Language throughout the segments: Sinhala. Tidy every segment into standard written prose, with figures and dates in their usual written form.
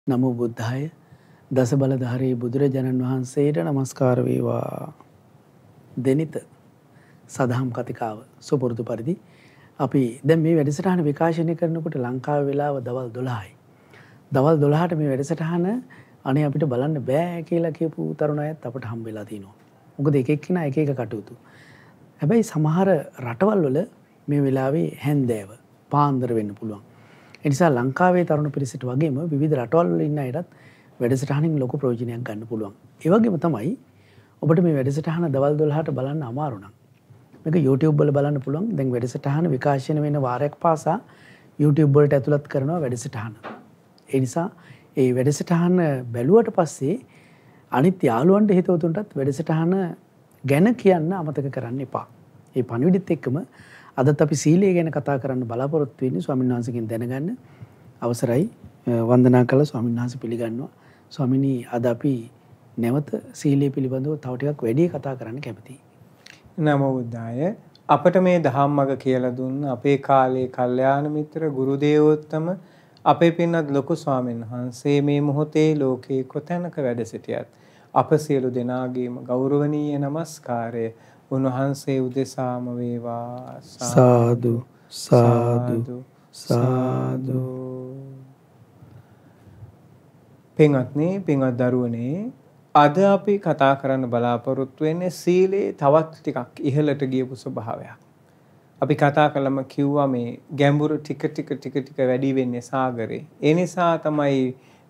නමෝ බුද්ධාය දස බලධාරී බුදුරජාණන් වහන්සේට නමස්කාර වේවා. දෙනිත සදහම් කතිකාව සුපුරුදු පරිදි අපි දැන් මේ වැඩසටහන විකාශනය කරනකොට ලංකාවේ වෙලාව දවල් 12යි. දවල් 12ට මේ වැඩසටහන අනේ අපිට බලන්න බෑ කියලා කියපු තරුණ අයත් අපට හම්බ වෙලා තිනවා. මොකද එක එක්කිනා එක එක කටයුතු. හැබැයි සමහර රටවල් වල මේ වෙලාවේ හැන්දෑව පාන්දර වෙන්න පුළුවන්. ඒ නිසා ලංකාවේ තරුණ පිරිසට වගේම විවිධ රටවල් වල ඉන්න අයටත් වැඩසටහනින් ලොකු ප්‍රයෝජනයක් ගන්න පුළුවන්. ඒ වගේම තමයි ඔබට මේ වැඩසටහන දවල් 12ට බලන්න අමාරු නම් මේක YouTube වල බලන්න පුළුවන්. දැන් වැඩසටහන විකාශනය වෙන වාරයක් පාසා YouTube වලට ඇතුළත් කරනවා වැඩසටහන. ඒ නිසා ඒ වැඩසටහන බැලුවට පස්සේ අනිත් යාළුවන්ට හිතවතුන්ටත් වැඩසටහන ගැන කියන්න අමතක කරන්න එපා. ඒ පණිවිඩෙත් එක්කම අදත් අපි සීලය ගැන කතා කරන්න බලාපොරොත්තු වෙන්නේ ස්වාමීන් වහන්සේගෙන් දැනගන්න. අවසරයි වන්දනා කළ ස්වාමීන් වහන්සේ පිළිගන්නවා. ස්වාමිනී අද අපි නැවත සීලය පිළිබඳව තව ටිකක් වැඩි කතා කරන්න කැමතියි. නමෝ බුද්ධාය. අපට මේ ධම්මග කියලා දුන්න අපේ කාලේ කල්යාණ මිත්‍ර ගුරු දේවෝත්තම අපේ පින්වත් ලොකු ස්වාමීන් වහන්සේ මේ මොහොතේ ලෝකේ කොතැනක වැඩ සිටියත් අප සියලු දෙනාගේම ගෞරවනීය නමස්කාරය උන්වහන්සේ උදෙසාම වේවා. සාදු සාදු සාදු. පින්වත්නි, පින්වත් දරුවනේ, අද අපි කතා කරන්න බලාපොරොත්තු වෙන්නේ සීලේ තවත් ටිකක් ඉහළට ගියපු ස්වභාවයක්. අපි කතා කළම කිව්වා මේ ගැඹුරු ටික ටික වැඩි වෙන්නේ සාගරේ. ඒ නිසා තමයි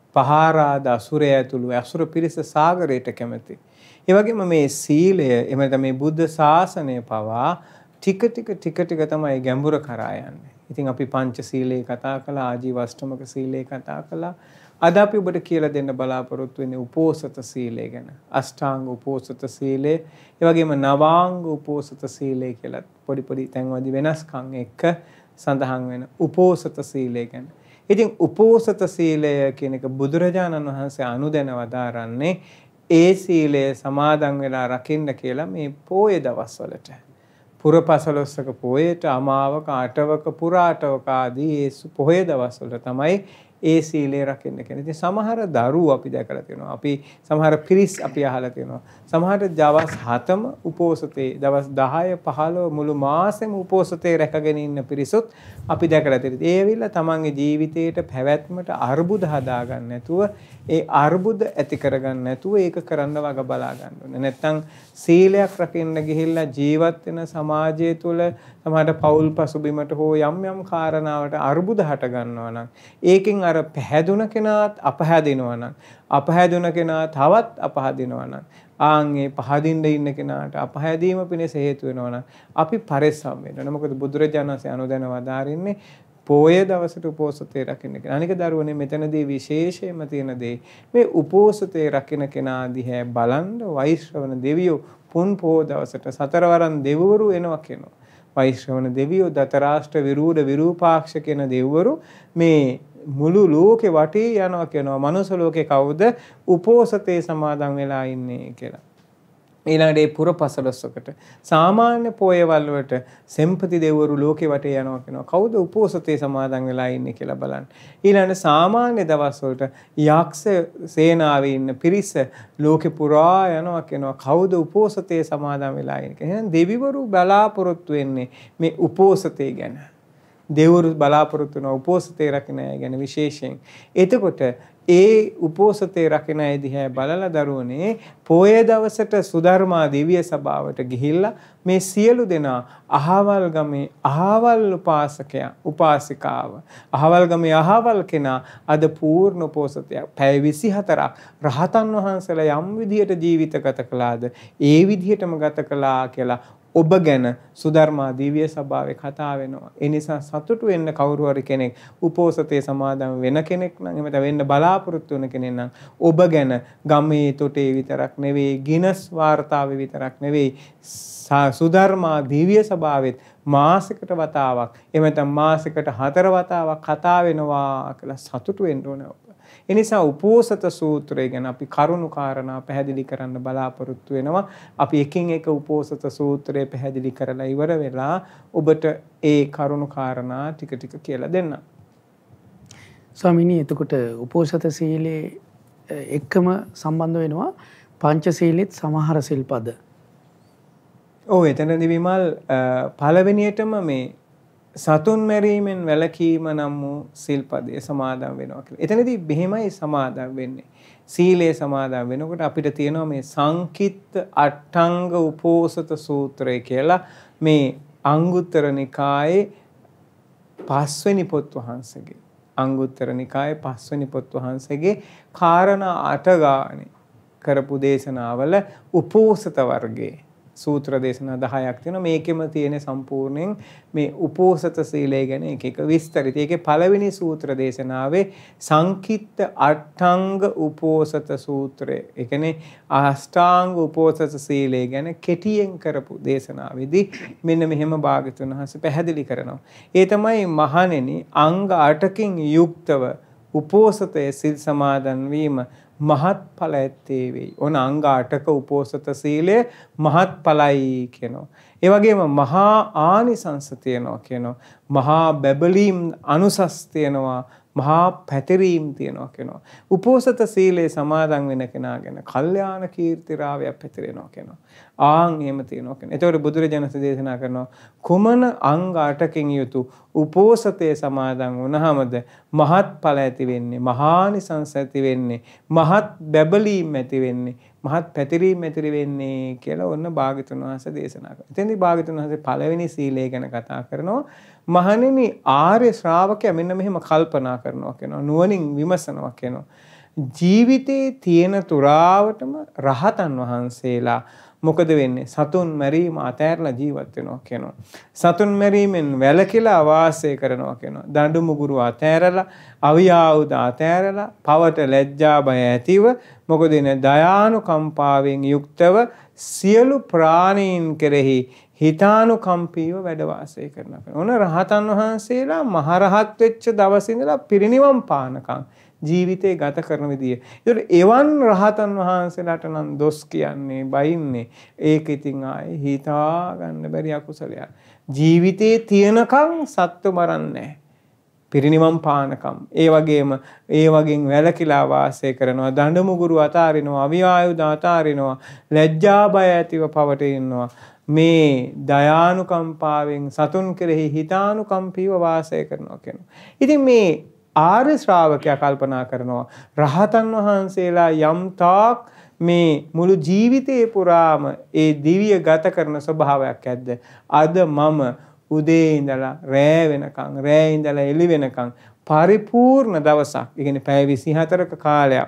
පහාරාද අසුරය ඇතුළු අසුර පිරිස සාගරයට කැමති. ඒ වගේම මේ සීලය එහෙම නැත්නම් මේ බුද්ධ ශාසනය පවා ටික ටික තමයි ගැඹුර කරා යන්නේ. ඉතින් අපි පංච සීලේ කතා කළා, ආජීව අෂ්ටමක සීලේ කතා කළා. අද අපි ඔබට කියලා දෙන්න බලාපොරොත්තු වෙන්නේ උපෝසත සීලය ගැන. අෂ්ටාංග උපෝසත සීලය, ඒ වගේම නවාංග උපෝසත සීලය කියලා පොඩි තැන්වලදී වෙනස්කම් එක්ක සඳහන් වෙන උපෝසත සීලය ගැන. ඉතින් උපෝසත සීලය කියන එක බුදුරජාණන් වහන්සේ අනුදැන වදාරන්නේ ඒ සීලය සමාදන් වෙලා රකින්න කියලා මේ පොයේ දවස්වලට. පුරපසළොස්වක පොයේට, අමාවක, අටවක, පුරාටවක ආදී ඒ පොයේ දවස්වල තමයි ඒ සීලය රකින්න කියන්නේ. ඉතින් සමහර දරුවෝ අපි දැකලා තියෙනවා. අපි සමහර පිරිස් අපි අහලා තියෙනවා. සමහර දවස් 7ම උපෝසතේ, දවස් 10 15 මුළු මාසෙම උපෝසතේ රැකගෙන ඉන්න පිරිසොත් අපි දැකලා තියෙනවා. ඒ ඇවිල්ලා තමන්ගේ ජීවිතේට පැවැත්මට අර්බුද හදා ගන්න නැතුව, ඒ අර්බුද ඇති කරගන්න නැතුව ඒක කරන්න වග බලා ගන්න ඕනේ. නැත්තම් සීලයක් රකින්න ගිහිල්ලා ජීවත් වෙන සමාජය තුළ සමහරට පෞල් පසුබිමට හෝ යම් කාරණාවට අර්බුද හට ගන්නවා නම් ඒකෙන් අර පැහැදුන කෙනාත් අපහැදිනවා නම්, අපහැදුන කෙනා තවත් අපහදිනවා නම්, ආන්ගේ පහදින්න ඉන්න කෙනාට අපහැදීම පිණිස හේතු වෙනවා නම් අපි පරිස්සම් වෙන්න ඕනේ. මොකද බුදුරජාණන් වහන්සේ අනුදැන වදාරින්නේ පොය දවසට උපෝසතේ රකින්න කෙනා. අනික දරුවනේ මෙතනදී විශේෂයෙන්ම තියෙන දේ මේ උපෝසතේ රකින්න කෙනා දිහා බලන්න වෛශ්‍රවණ දෙවියෝ පුන් පොය දවසට සතරවරන් දෙවිවරු එනවා කියනවා. වෛශ්‍රවණ දෙවියෝ දතරාෂ්ට්‍ර විරූඪ විරූපාක්ෂ කියන දෙවිවරු මේ මුළු ලෝකේ වටේ යනවා කියනවා. මනුස්ස ලෝකේ කවුද උපෝසතේ සමාදන් වෙලා ඉන්නේ කියලා. ඊළඟට ඒ පුරපසළොස්වකට සාමාන්‍ය පොයවල් වලට සෙම්පති දෙවිවරු ලෝකේ වටේ යනවා කියනවා. කවුද උපෝසතේ සමාදන් වෙලා ඉන්නේ කියලා බලන්න. ඊළඟට සාමාන්‍ය දවස් වලට යක්ෂ සේනාවේ ඉන්න පිරිස ලෝකේ පුරා යනවා කියනවා. කවුද උපෝසතේ සමාදන් වෙලා ඉන්නේ. එහෙනම් දෙවිවරු බලාපොරොත්තු වෙන්නේ මේ උපෝසතේ ගැන. දෙවිවරු බලාපොරොත්තු වෙන උපෝසතේ රකින්න අය ගැන විශේෂයෙන්. එතකොට ඒ උපෝසතේ රකින්න අය දිහා බලලා දරුවනේ පොය දවසට සුධර්මා දිව්‍ය සභාවට ගිහිල්ලා මේ සියලු දෙනා අහවල් ගමේ අහවල් උපාසකයා උපාසිකාව අහවල් ගමේ අහවල් කෙනා අද පූර්ණ උපෝසතයක් පැය 24ක් රහතන් වහන්සේලා යම් විදියට ජීවිත ගත කළාද ඒ විදියටම ගත කළා කියලා ඔබ ගැන සුධර්මා දිව්‍ය සභාවේ කතා වෙනවා. ඒ නිසා සතුටු වෙන්න කවුරු හරි කෙනෙක් උපෝසතේ සමාදන් වෙන කෙනෙක් නම් එහෙම වෙන්න බලාපොරොත්තු වෙන කෙනෙක් නම් ඔබ ගැන ගමේ තොටේ විතරක් නෙවෙයි, ගිනස් වාර්තාවේ විතරක් නෙවෙයි, සුධර්මා දිව්‍ය සභාවෙත් මාසයකට වතාවක් එහෙම නැත්නම් මාසයකට 4 වතාවක් කතා වෙනවා කියලා සතුටු වෙන්න ඕන. එනිසා උපෝසත සූත්‍රය ගැන අපි කරුණු කාරණා පැහැදිලි කරන්න බලාපොරොත්තු වෙනවා. අපි එකින් එක උපෝසත සූත්‍රය පැහැදිලි කරලා ඉවර වෙලා ඔබට ඒ කරුණු කාරණා ටික කියලා දෙන්න. ස්වාමීනි එතකොට උපෝසත සීලේ එක්කම සම්බන්ධ වෙනවා පංචශීලෙත් සමහර සිල්පද. ඔව් එතනදී විමල් පළවෙනියටම මේ සතුන් මැරීමෙන් වැළකීම නම් වූ සිල්පදයේ සමාදන් වෙනවා කියලා. එතනදී මෙහෙමයි සමාදන් වෙන්නේ. සීලේ සමාදන් වෙනකොට අපිට තියෙනවා මේ සංකිට්ඨ අට්ඨංග උපෝසත සූත්‍රය කියලා මේ අංගුත්තර නිකායේ 5 වෙනි පොත් වහන්සේගේ අංගුත්තර නිකායේ 5 වෙනි පොත් වහන්සේගේ කාරණා 8 ගානේ කරපු දේශනාවල උපෝසත වර්ගයේ සූත්‍ර දේශනා 10ක් තියෙනවා. මේකෙම තියෙන සම්පූර්ණයෙන් මේ උපෝසත සීලය ගැන එක එක විස්තර. ඒකේ පළවෙනි සූත්‍ර දේශනාවේ සංකිට්ඨ අට්ඨංග උපෝසත සූත්‍රය. ඒ කියන්නේ අෂ්ටාංග උපෝසත සීලය ගැන කෙටියෙන් කරපු දේශනාවේදී මෙන්න මෙහෙම භාග්‍යතුන් වහන්සේ පැහැදිලි කරනවා. ඒ තමයි මහණෙනි අංග 8කින් යුක්තව උපෝසතයේ සිල් සමාදන් වීම මහත්ඵල ඇත්තේ වෙයි. ඔන අංග 8ක උපෝසත සීලය මහත්ඵලයි කියනවා. ඒ වගේම මහා ආනිසංස තියෙනවා කියනවා. මහා බැබලීම් අනුසස් තියෙනවා. මහා පැතිරීම් තියෙනවා කියනවා. උපෝසත සීලේ සමාදන් වෙන කෙනා ගැන කල්යාණ කීර්ති රාවයක් පැතිරෙනවා කියනවා. ආන් එහෙම තියෙනවා කියනවා. ඒතකොට බුදුරජාණන් දේශනා කරනවා කුමන අංග 8කින් යුතු උපෝසතේ සමාදන් වුණාමද මහත්ඵල ඇති වෙන්නේ, මහානිසංස ඇති වෙන්නේ, මහත් බැබලීම් ඇති වෙන්නේ, මහත් පැතිරීම් ඇති වෙන්නේ කියලා ඔන්න භාග්‍යතුන් වහන්සේ දේශනා කරනවා. එතෙන්දී භාග්‍යතුන් වහන්සේ පළවෙනි සීලය ගැන කතා කරනවා. මහණෙනි ආර්ය ශ්‍රාවකයා මෙන්න මෙහෙම කල්පනා කරනවා කියනවා. නුවණින් විමසනවා කියනවා. ජීවිතේ තියෙන තුරාවටම රහතන් වහන්සේලා මොකද වෙන්නේ? සතුන් මැරීම අතෑරලා ජීවත් වෙනවා කියනවා. සතුන් මැරීමෙන් වැළකීලා වාසය කරනවා කියනවා. දඬු මුගුරු අතෑරලා, අවියාවුද අතෑරලා, පවට ලැජ්ජා බය ඇතිව මොකද වෙන්නේ? දයානුකම්පාවෙන් යුක්තව සියලු ප්‍රාණීන් කෙරෙහි හිතානුකම්පීව වැඩ වාසය කරනවා. ඕන රහතන් වහන්සේලා මහරහත් වෙච්ච දවසේ ඉඳලා පිරිනිවන් පානකම් ජීවිතේ ගත කරන විදිය. ඒකට එවන් රහතන් වහන්සේලාට නම් දොස් කියන්නේ, බයින්නේ. ඒක ඉතින් ආයේ හිතා ගන්න බැරි අකුසලයක්. ජීවිතේ තියනකම් සත්තු මරන්නේ පිරිනිවන් පානකම්. ඒ වගේම ඒ වගේන් වැළකීලා වාසය කරනවා. දඬු මුගුරු අතාරිනවා, අවියායුධ අතාරිනවා, ලැජ්ජා බය ඇතිව පවට ඉන්නවා. මේ දයානුකම්පාවෙන් සතුන් කෙරෙහි හිතානුකම්පීව වාසය කරනවා කියනවා. ඉතින් මේ ආර්ය ශ්‍රාවකයා කල්පනා කරනවා රහතන් වහන්සේලා යම් තාක් මේ මුළු ජීවිතේ පුරාම ඒ දිව්‍ය ගත කරන ස්වභාවයක් ඇද්ද? අද මම උදේ ඉඳලා රෑ වෙනකන්, රෑ ඉඳලා එළි වෙනකන් පරිපූර්ණ දවසක්, ඒ කියන්නේ පැය 24ක කාලයක්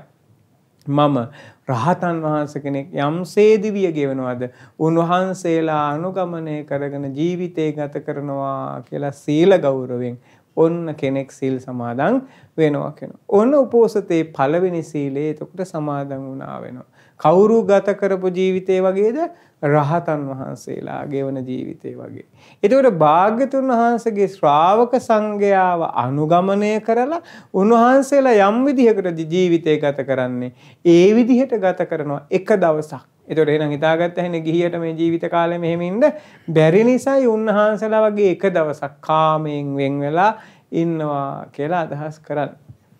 මම රහතන් වහන්සේ කෙනෙක් යම්සේ දිවිය ගෙවනවද උන්වහන්සේලා අනුගමනය කරගෙන ජීවිතේ ගත කරනවා කියලා සීල ගෞරවයෙන් ඔන්න කෙනෙක් සීල් සමාදන් වෙනවා කියනවා. ඔන්න උපෝසතේ පළවෙනි සීලේ එතකොට සමාදන් වුණා වෙනවා. කවුරු ගත කරපු ජීවිතේ වගේද? රහතන් වහන්සේලා ගෙවන ජීවිතේ වගේ. එතකොට භාග්‍යතුන් වහන්සේගේ ශ්‍රාවක සංඝයාව අනුගමනය කරලා උන්වහන්සේලා යම් විදිහකට ජීවිතේ ගත කරන්නේ ඒ විදිහට ගත කරනවා එක දවසක්. එතකොට එහෙනම් හිතාගත්ත හැනේ ගිහියට මේ ජීවිත කාලේ මෙහෙම ඉන්න බැරි නිසායි උන්වහන්සේලා වගේ එක දවසක් කාමයෙන් වෙන් වෙලා ඉන්නවා කියලා අදහස් කරන්නේ.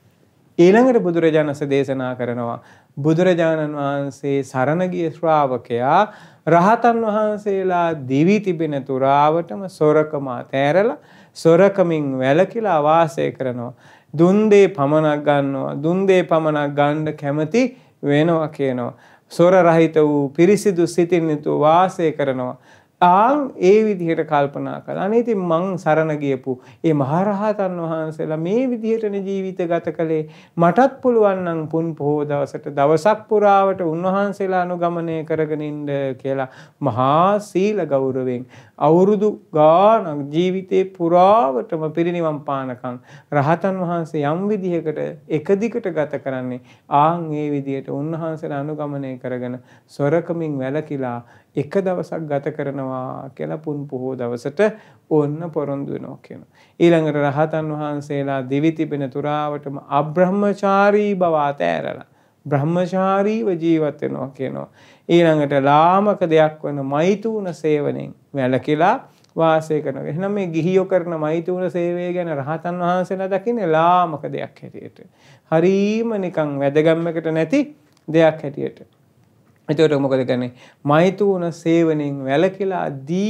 ඊළඟට බුදුරජාණන්සේ දේශනා කරනවා බුදුරජාණන් වහන්සේ සරණ ගිය ශ්‍රාවකයා රහතන් වහන්සේලා දිවි තිබෙන තුරාවටම සොරකම අතෑරලා සොරකමින් වැළකීලා වාසය කරනවා. දුන් දේ පමණක් ගන්නවා. දුන් දේ පමණක් ගන්න කැමති වෙනවා කියනවා. සොර රහිත වූ පිරිසිදු සිතින් යුතුව වාසය කරනවා. ආන් ඒ විදිහට කල්පනා කළා. අනේ ඉතින් මං සරණ ගියපු ඒ මහරහතන් වහන්සේලා මේ විදිහටනේ ජීවිත ගත කළේ. මටත් පුළුවන් නම් පුන් පොහෝ දවසට දවසක් පුරාවට උන්වහන්සේලා අනුගමනය කරගෙන ඉන්න කියලා මහා සීල ගෞරවයෙන් අවුරුදු ගානක් ජීවිතේ පුරාවටම පිරිනිවන් පානකම් රහතන් වහන්සේ යම් විදිහකට එක දිගට ගත කරන්නේ ආන් ඒ විදිහට උන්වහන්සේලා අනුගමනය කරගෙන සොරකමින් වැළකීලා එක දවසක් ගත කරනවා කියලා පුන් පොහෝ දවසට ඕන්න පොරොන්දු වෙනවා කියනවා. ඊළඟට රහතන් වහන්සේලා දිවි තිබෙන තුරාවටම අබ්‍රහ්මචාරී බව අතෑරලා බ්‍රහ්මචාරීව ජීවත් වෙනවා කියනවා. ඊළඟට ලාමක දෙයක් වන මෛතුන සේවනයෙන් වැළකීලා වාසය කරනවා. එහෙනම් මේ ගිහියෝ කරන මෛතුන සේවය ගැන රහතන් වහන්සේලා දකින්නේ ලාමක දෙයක් හැටියට. හරීම නිකන් වැදගම්මකට නැති දෙයක් හැටියට. එතකොට මොකද කරන්නේ? මෛතුන සේවනයෙන් වැළකීලා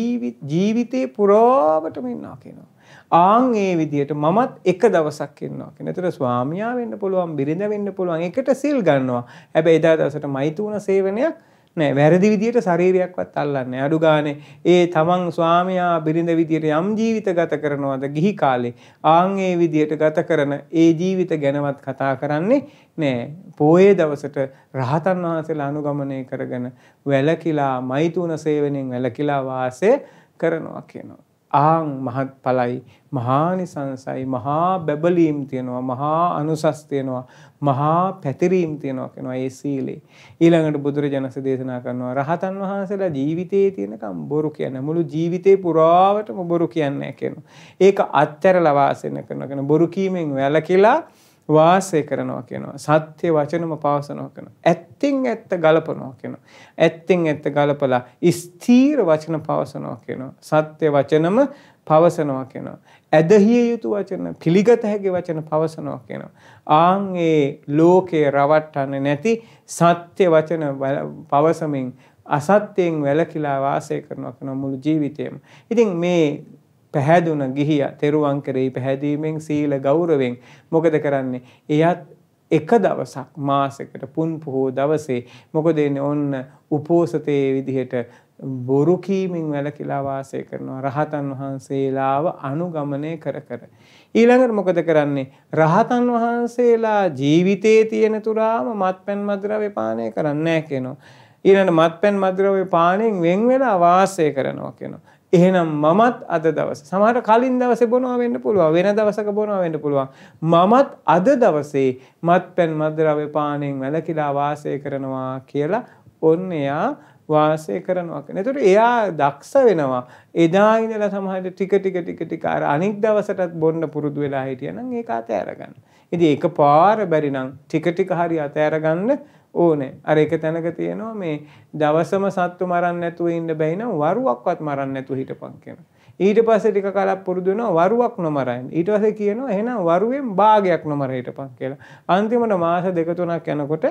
ජීවිතේ පුරාවටම ඉන්නවා කියනවා. ආන් ඒ විදියට මමත් එක දවසක් ඉන්නවා කියන. ඒතර ස්වාමියා වෙන්න පුළුවන්, බිරිඳ වෙන්න පුළුවන්. එකට සිල් ගන්නවා. හැබැයි එදා දවසට මෛතුන සේවනයක් නෑ. වැරදි විදියට ශරීරයක්වත් අල්ලන්නේ. අඩු ගානේ ඒ තමන් ස්වාමියා බිරිඳ විදියට යම් ජීවිත ගත කරනවාද ගිහි කාලේ ආන් ඒ විදියට ගත කරන ඒ ජීවිත ගැනවත් කතා කරන්නේ නෑ. පොයේ දවසට රහතන් වහන්සේලා අනුගමනය කරගෙන වැළකීලා මෛතුන සේවනයෙන් වැළකීලා වාසය කරනවා කියනවා. ආං මහත්ඵලයි මහානිසංසයි මහා බබලීම් තියෙනවා මහා අනුසස් තියෙනවා මහා පැතිරීම් තියෙනවා කියනවා ඒ සීලේ. ඊළඟට බුදුරජාණන්සේ දේශනා කරනවා රහතන් වහන්සේලා ජීවිතයේ තියෙනකම් බොරු කියන්නේ මුළු ජීවිතේ පුරාවටම බොරු කියන්නේ කියනවා. ඒක අත්හැරලා වාසය කරනවා කියන බොරු කීමෙන් වැළකීලා වාසය කරනවා කියනවා. සත්‍ය වචනම පවසනවා කියනවා. ඇත්තෙන් ඇත්ත ගලපනවා කියනවා. ඇත්තෙන් ඇත්ත ගලපලා ස්ථීර වචන පවසනවා කියනවා. සත්‍ය වචනම පවසනවා කියනවා. ඇදහිය යුතු වචන, පිළිගත හැකි වචන පවසනවා කියනවා. ආන් ඒ ලෝකේ රවට්ටන්නේ නැති සත්‍ය වචන පවසමින් අසත්‍යයෙන් වැළකීලා වාසය කරනවා කියන මුළු ජීවිතේම. ඉතින් මේ පැහැදුන ගිහියා තෙරුවන් කෙරෙහි පැහැදීමෙන් සීල ගෞරවයෙන් මොකද කරන්නේ? එයත් එක දවසක් මාසෙකට පුන් පොහෝ දවසේ මොකද එන්නේ ඔන්න උපෝසතේ විදිහට බොරු කීමෙන් වැළකීලා වාසය කරනවා රහතන් වහන්සේලාව අනුගමනය කර කර. ඊළඟට මොකද කරන්නේ? රහතන් වහන්සේලා ජීවිතයේ තියෙන තුරාම මත්පැන් මද්ද්‍රව්‍ය පානය කරන්නේ නැහැ කියනවා. ඊළඟට මත්පැන් මද්ද්‍රව්‍ය පානයෙන් වෙන් වෙලා වාසය කරනවා කියනවා. එහෙනම් මමත් අද දවසේ සමහරට කලින් දවසේ බොනවා වෙන්න පුළුවන් වෙන දවසක බොනවා වෙන්න පුළුවන් මමත් අද දවසේ මත්පැන් මද්ද්‍රව්‍ය පානයෙන් වැළකීලා වාසය කරනවා කියලා ඔන්න එයා වාසය කරනවා කියන. ඒතකොට එයා දක්ෂ වෙනවා. එදා ඉඳලා සමහරට ටික අර අනික් දවසටත් බොන්න පුරුදු වෙලා හිටියා නම් ඒක අතෑර ගන්න. ඉතින් එකපාර බැරි නම් ටික හරි අතෑර ගන්න ඕනේ. අර එක තැනක තියෙනවා මේ දවසම සත්තු මරන්න නැතුව ඉන්න බැයි නම් වරුවක්වත් මරන්න නැතුව හිටපන් කියනවා. ඊට පස්සේ ටික කාලයක් පුරුදු වෙනවා වරුවක් නොමරන්න. ඊට පස්සේ කියනවා එහෙනම් වරුවෙන් භාගයක් නොමර හිටපන් කියලා. අන්තිමට මාස 2-3ක් යනකොට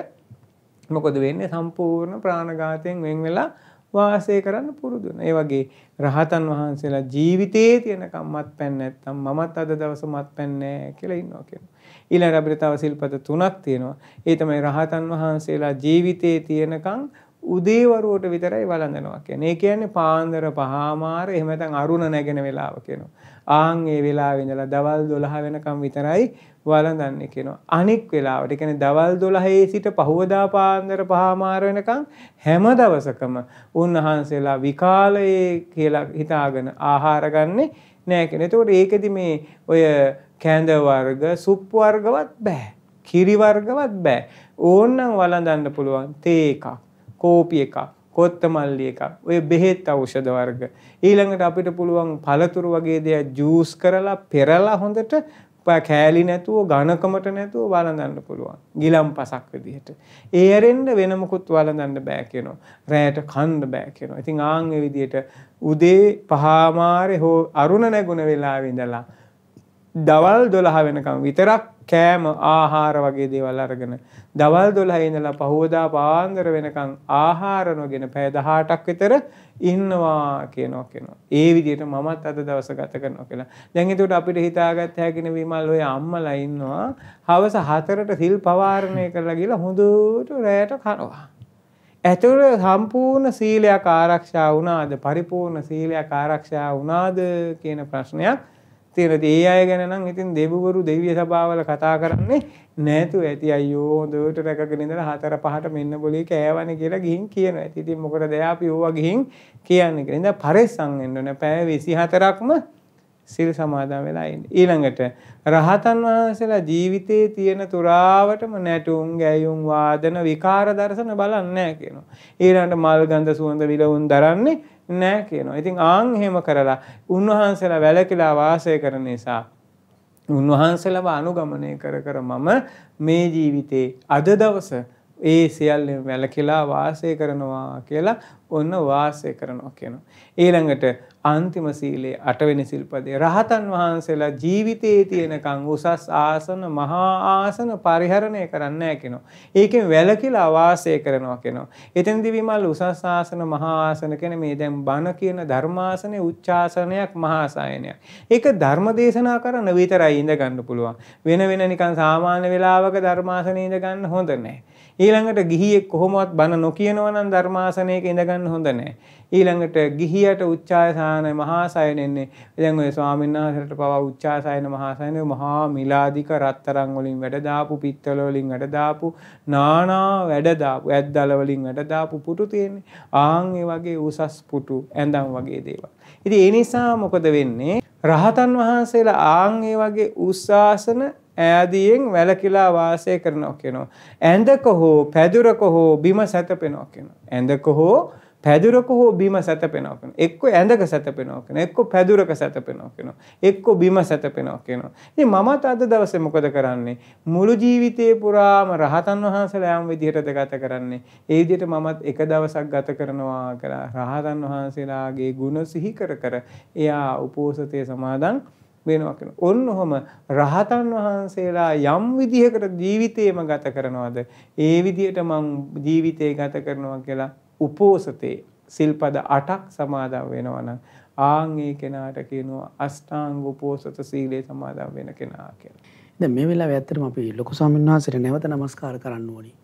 මොකද වෙන්නේ? සම්පූර්ණ ප්‍රාණඝාතයෙන් වෙන් වෙලා වාසය කරන්න පුරුදු වෙනවා. ඒ වගේ රහතන් වහන්සේලා ජීවිතයේ තියෙනකම් මත්පැන් නැත්තම් මමත් අද දවස මත්පැන් නැහැ කියලා ඉන්නවා කියනවා. ඊළඟ අපිට තව සිල්පද 3ක් තියෙනවා. ඒ තමයි රහතන් වහන්සේලා ජීවිතයේ තියෙනකම් උදේවරුවට විතරයි වළඳනවා කියන්නේ. ඒ කියන්නේ පාන්දර පහමාර එහෙම නැත්නම් අරුණ නැගෙන වෙලාව කියනවා. ආන් ඒ වෙලාවේ ඉඳලා දවල් 12 වෙනකම් විතරයි වළඳන්නේ කියනවා. අනික් වෙලාවට ඒ කියන්නේ දවල් 12 සිට පහවදා පාන්දර පහමාර වෙනකම් හැම දවසකම උන්වහන්සේලා විකාලයේ කියලා හිතාගෙන ආහාර ගන්නේ නැහැ කියන. ඒතකොට ඒකෙදි මේ ඔය කැඳ වර්ග, සුප් වර්ගවත් බෑ. කිරි වර්ගවත් බෑ. ඕනනම් වළඳන්න පුළුවන් තේ එකක්, කෝපි එකක්, කොත්තමල්ලි එකක්, ඔය බෙහෙත් ඖෂධ වර්ග. ඊළඟට අපිට පුළුවන් පළතුරු වගේ දේවල් ජූස් කරලා පෙරලා හොඳට කෑලි නැතුව ඝනකමට නැතුව වළඳන්න පුළුවන්. ගිලම්පසක් විදිහට. ඒ ඇරෙන්න වෙන මොකුත් වළඳන්න බෑ කියනවා. රැයට කන්න බෑ කියනවා. ඉතින් ආන් මේ විදිහට උදේ පහමාරේ හෝ අරුණ නැගුණ වෙලාවේ ඉඳලා දවල් 12 වෙනකම් විතරක් කෑම ආහාර වගේ දේවල් අරගෙන දවල් 12 ඉඳලා පහවදා පාන්දර වෙනකම් ආහාර නොගෙන පැය 18ක් විතර ඉන්නවා කියනවා. ඒ විදිහට මමත් අද දවස ගත කරනවා කියලා. දැන් ඒකට අපිට හිතාගත්ත හැකිනේ විමල් ඔය අම්මලා ඉන්නවා හවස 4ට සිල් පවාරණය කරලා ගිහලා හොඳට රැයට කනවා. ඒතකොට සම්පූර්ණ සීලයක් ආරක්ෂා වුණාද? පරිපූර්ණ සීලයක් ආරක්ෂා වුණාද කියන ප්‍රශ්නයක් තියෙනවා. ඒ අය ගැන නම් ඉතින් දෙවිවරු දෙවිය සභාවල කතා කරන්නේ නැතුව ඇති. අයියෝ හොඳට රැකගෙන ඉඳලා 4-5ට මෙන්න બોලේ කෑවනේ කියලා ගිහින් කියනවා. ඉතින් මොකටද අපි ඕවා ගිහින් කියන්නේ කියලා. ඉතින් පරිස්සම් වෙන්න ඕනේ. පැය 24ක්ම සිල් සමාදන් වෙලා ඉන්න. ඊළඟට රහතන් වහන්සේලා ජීවිතයේ තියෙන තුරාවටම නැටුම්, ගැයුම්, වාදන, විකාර දර්ශන බලන්නේ නැහැ කියනවා. ඊළඟට මල් ගඳ සුවඳ විලවුන් දරන්නේ නැහැ කියනවා. ඉතින් ආන් එහෙම කරලා උන්වහන්සේලා වැළකීලා වාසය කරන නිසා උන්වහන්සේලාව අනුගමනය කර මම මේ ජීවිතේ අද දවස ඒ සියල්ලෙන් වැළකීලා වාසය කරනවා කියලා ඔන්න වාසය කරනවා කියනවා. ඊළඟට අන්තිම සීලේ 8 වෙනි සිල්පදේ රහතන් වහන්සේලා ජීවිතයේ තියෙනකන් උසස් ආසන මහා ආසන පරිහරණය කරන්නේ නැහැ කියනවා. ඒකෙන් වැළකීලා වාසය කරනවා කියනවා. එතෙන්දී විමල් උසස් ආසන මහා ආසන කියන්නේ මේ දැන් බණ කියන ධර්මාසනේ උච්චාසනයක් මහා සායනයක්. ඒක ධර්ම දේශනා කරන විතරයි ඉඳ ගන්න පුළුවන්. වෙන නිකන් සාමාන්‍ය වෙලාවක ධර්මාසනේ ඉඳ ගන්න හොඳ නැහැ. ඊළඟට ගිහියෙක් කොහොමවත් බණ නොකියනවා නම් ධර්මාසනයක ඉඳ ගන්න හොඳ නැහැ. ඊළඟට ගිහියට උච්චාසන මහා සයනෙන්නේ දැන් ඔය ස්වාමීන් වහන්සේට පවා උච්චාසන මහා සයනේ මහා මිලාදික රත්තරන් වලින් වැඩ දාපු පිත්තල වලින් වැඩ දාපු නානා වැඩ දාපු ඇද්දල වලින් වැඩ දාපු පුටු තියෙන්නේ. ආන් ඒ වගේ උසස් පුටු ඇඳන් වගේ දේවල්. ඉතින් ඒ නිසා මොකද වෙන්නේ? රහතන් වහන්සේලා ආන් ඒ වගේ උස්සාසන ඈදියෙන් වැලකිලා වාසය කරනවා කියනවා. ඇඳක හෝ පැදුරක හෝ බිම සැතපෙනවා කියනවා. ඇඳක හෝ පැදුරක හෝ බිම සැතපෙනවා කියනවා. එක්ක ඇඳක සැතපෙනවා කියනවා. එක්ක පැදුරක සැතපෙනවා කියනවා. එක්ක බිම සැතපෙනවා කියනවා. ඉතින් මමත් අද දවසේ මොකද කරන්නේ? මුළු ජීවිතේ පුරාම රහතන් වහන්සේලා යම් විදිහටද ගත කරන්නේ. ඒ විදිහට මමත් එක දවසක් ගත කරනවා කියලා රහතන් වහන්සේලාගේ ගුණ සිහි කර කර එයා උපෝසතේ සමාදන් වෙනවා කියනවා. ඔන්න ඔහම රහතන් වහන්සේලා යම් විදිහකට ජීවිතේම ගත කරනවද ඒ විදිහට මං ජීවිතේ ගත කරනවා කියලා උපෝසතේ සිල්පද 8ක් සමාදන් වෙනවා නම් ආන් ඒ කෙනාට කියනවා අෂ්ටාංග උපෝසත සීලේ සමාදන් වෙන කෙනා කියලා. දැන් මේ වෙලාවේ ඇත්තටම අපි ලොකු ස්වාමීන් වහන්සේට නැවත නමස්කාර කරන්න ඕනි.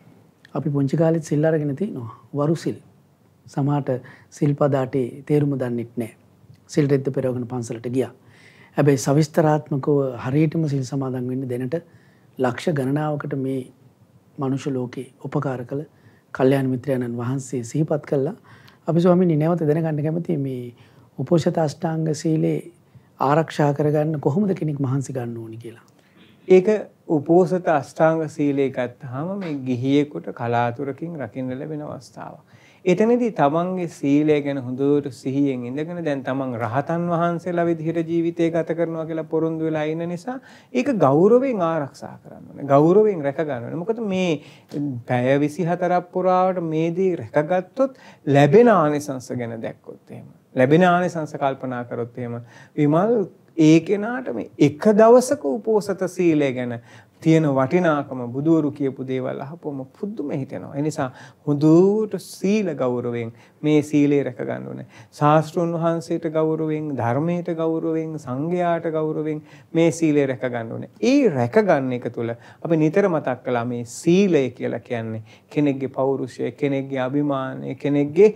අපි පුංචි කාලෙත් සිල් අරගෙන තිනවා වරු සිල්. සමහරට සිල්පද 8 තේරුම දන්නෙත් නැහැ. සිල් රෙද්ද පෙරවගෙන පන්සලට ගියා. හැබැයි සවිස්තරාත්මකව හරියටම සිල් සමාදන් වෙන්න දෙනට ලක්ෂ ගණනාවකට මේ මනුෂ්‍ය ලෝකේ උපකාර කළ කල්යාණ මිත්‍රයන්න් වහන්සේ සිහිපත් කළා. අපි ස්වාමීනි නැවත දැනගන්න කැමතියි මේ උපෝසත අෂ්ටාංග සීලේ ආරක්ෂා කරගන්න කොහොමද කෙනෙක් මහන්සි ගන්න ඕනි කියලා. ඒක උපෝසත අෂ්ටාංග සීලේ ගත්තාම මේ ගිහියෙකුට කලාතුරකින් රකින්න ලැබෙන අවස්ථාවක්. එතනදී තමන්ගේ සීලය ගැන හොඳට සිහියෙන් ඉඳගෙන දැන් තමන් රහතන් වහන්සේලා විදිහට ජීවිතය ගත කරනවා කියලා පොරොන්දු වෙලා ඉන්න නිසා ඒක ගෞරවයෙන් ආරක්ෂා කරන්න ඕනේ. ගෞරවයෙන් රැක ගන්න ඕනේ. මොකද මේ පැය 24ක් පුරාවට මේ දේ රැකගත්තොත් ලැබෙන ආනිසංස ගැන දැක්කොත් එහෙම. ලැබෙන ආනිසංස කල්පනා කරොත් එහෙම විමල් ඒ කෙනාට මේ එක දවසක උපෝසත සීලය ගැන තියෙන වටිනාකම බුදුවරු කියපු දේවල් අහපුවම පුදුම හිතෙනවා. ඒ නිසා හොඳට සීල ගෞරවයෙන් මේ සීලය රැක ගන්න ඕනේ. ශාස්ත්‍රඥ වහන්සේට ගෞරවයෙන්, ධර්මයට ගෞරවයෙන්, සංඝයාට ගෞරවයෙන් මේ සීලය රැක ගන්න ඕනේ. ඒ රැක ගන්න එක තුළ අපි නිතර මතක් කළා මේ සීලය කියලා කියන්නේ කෙනෙක්ගේ පෞරුෂය, කෙනෙක්ගේ අභිමානය, කෙනෙක්ගේ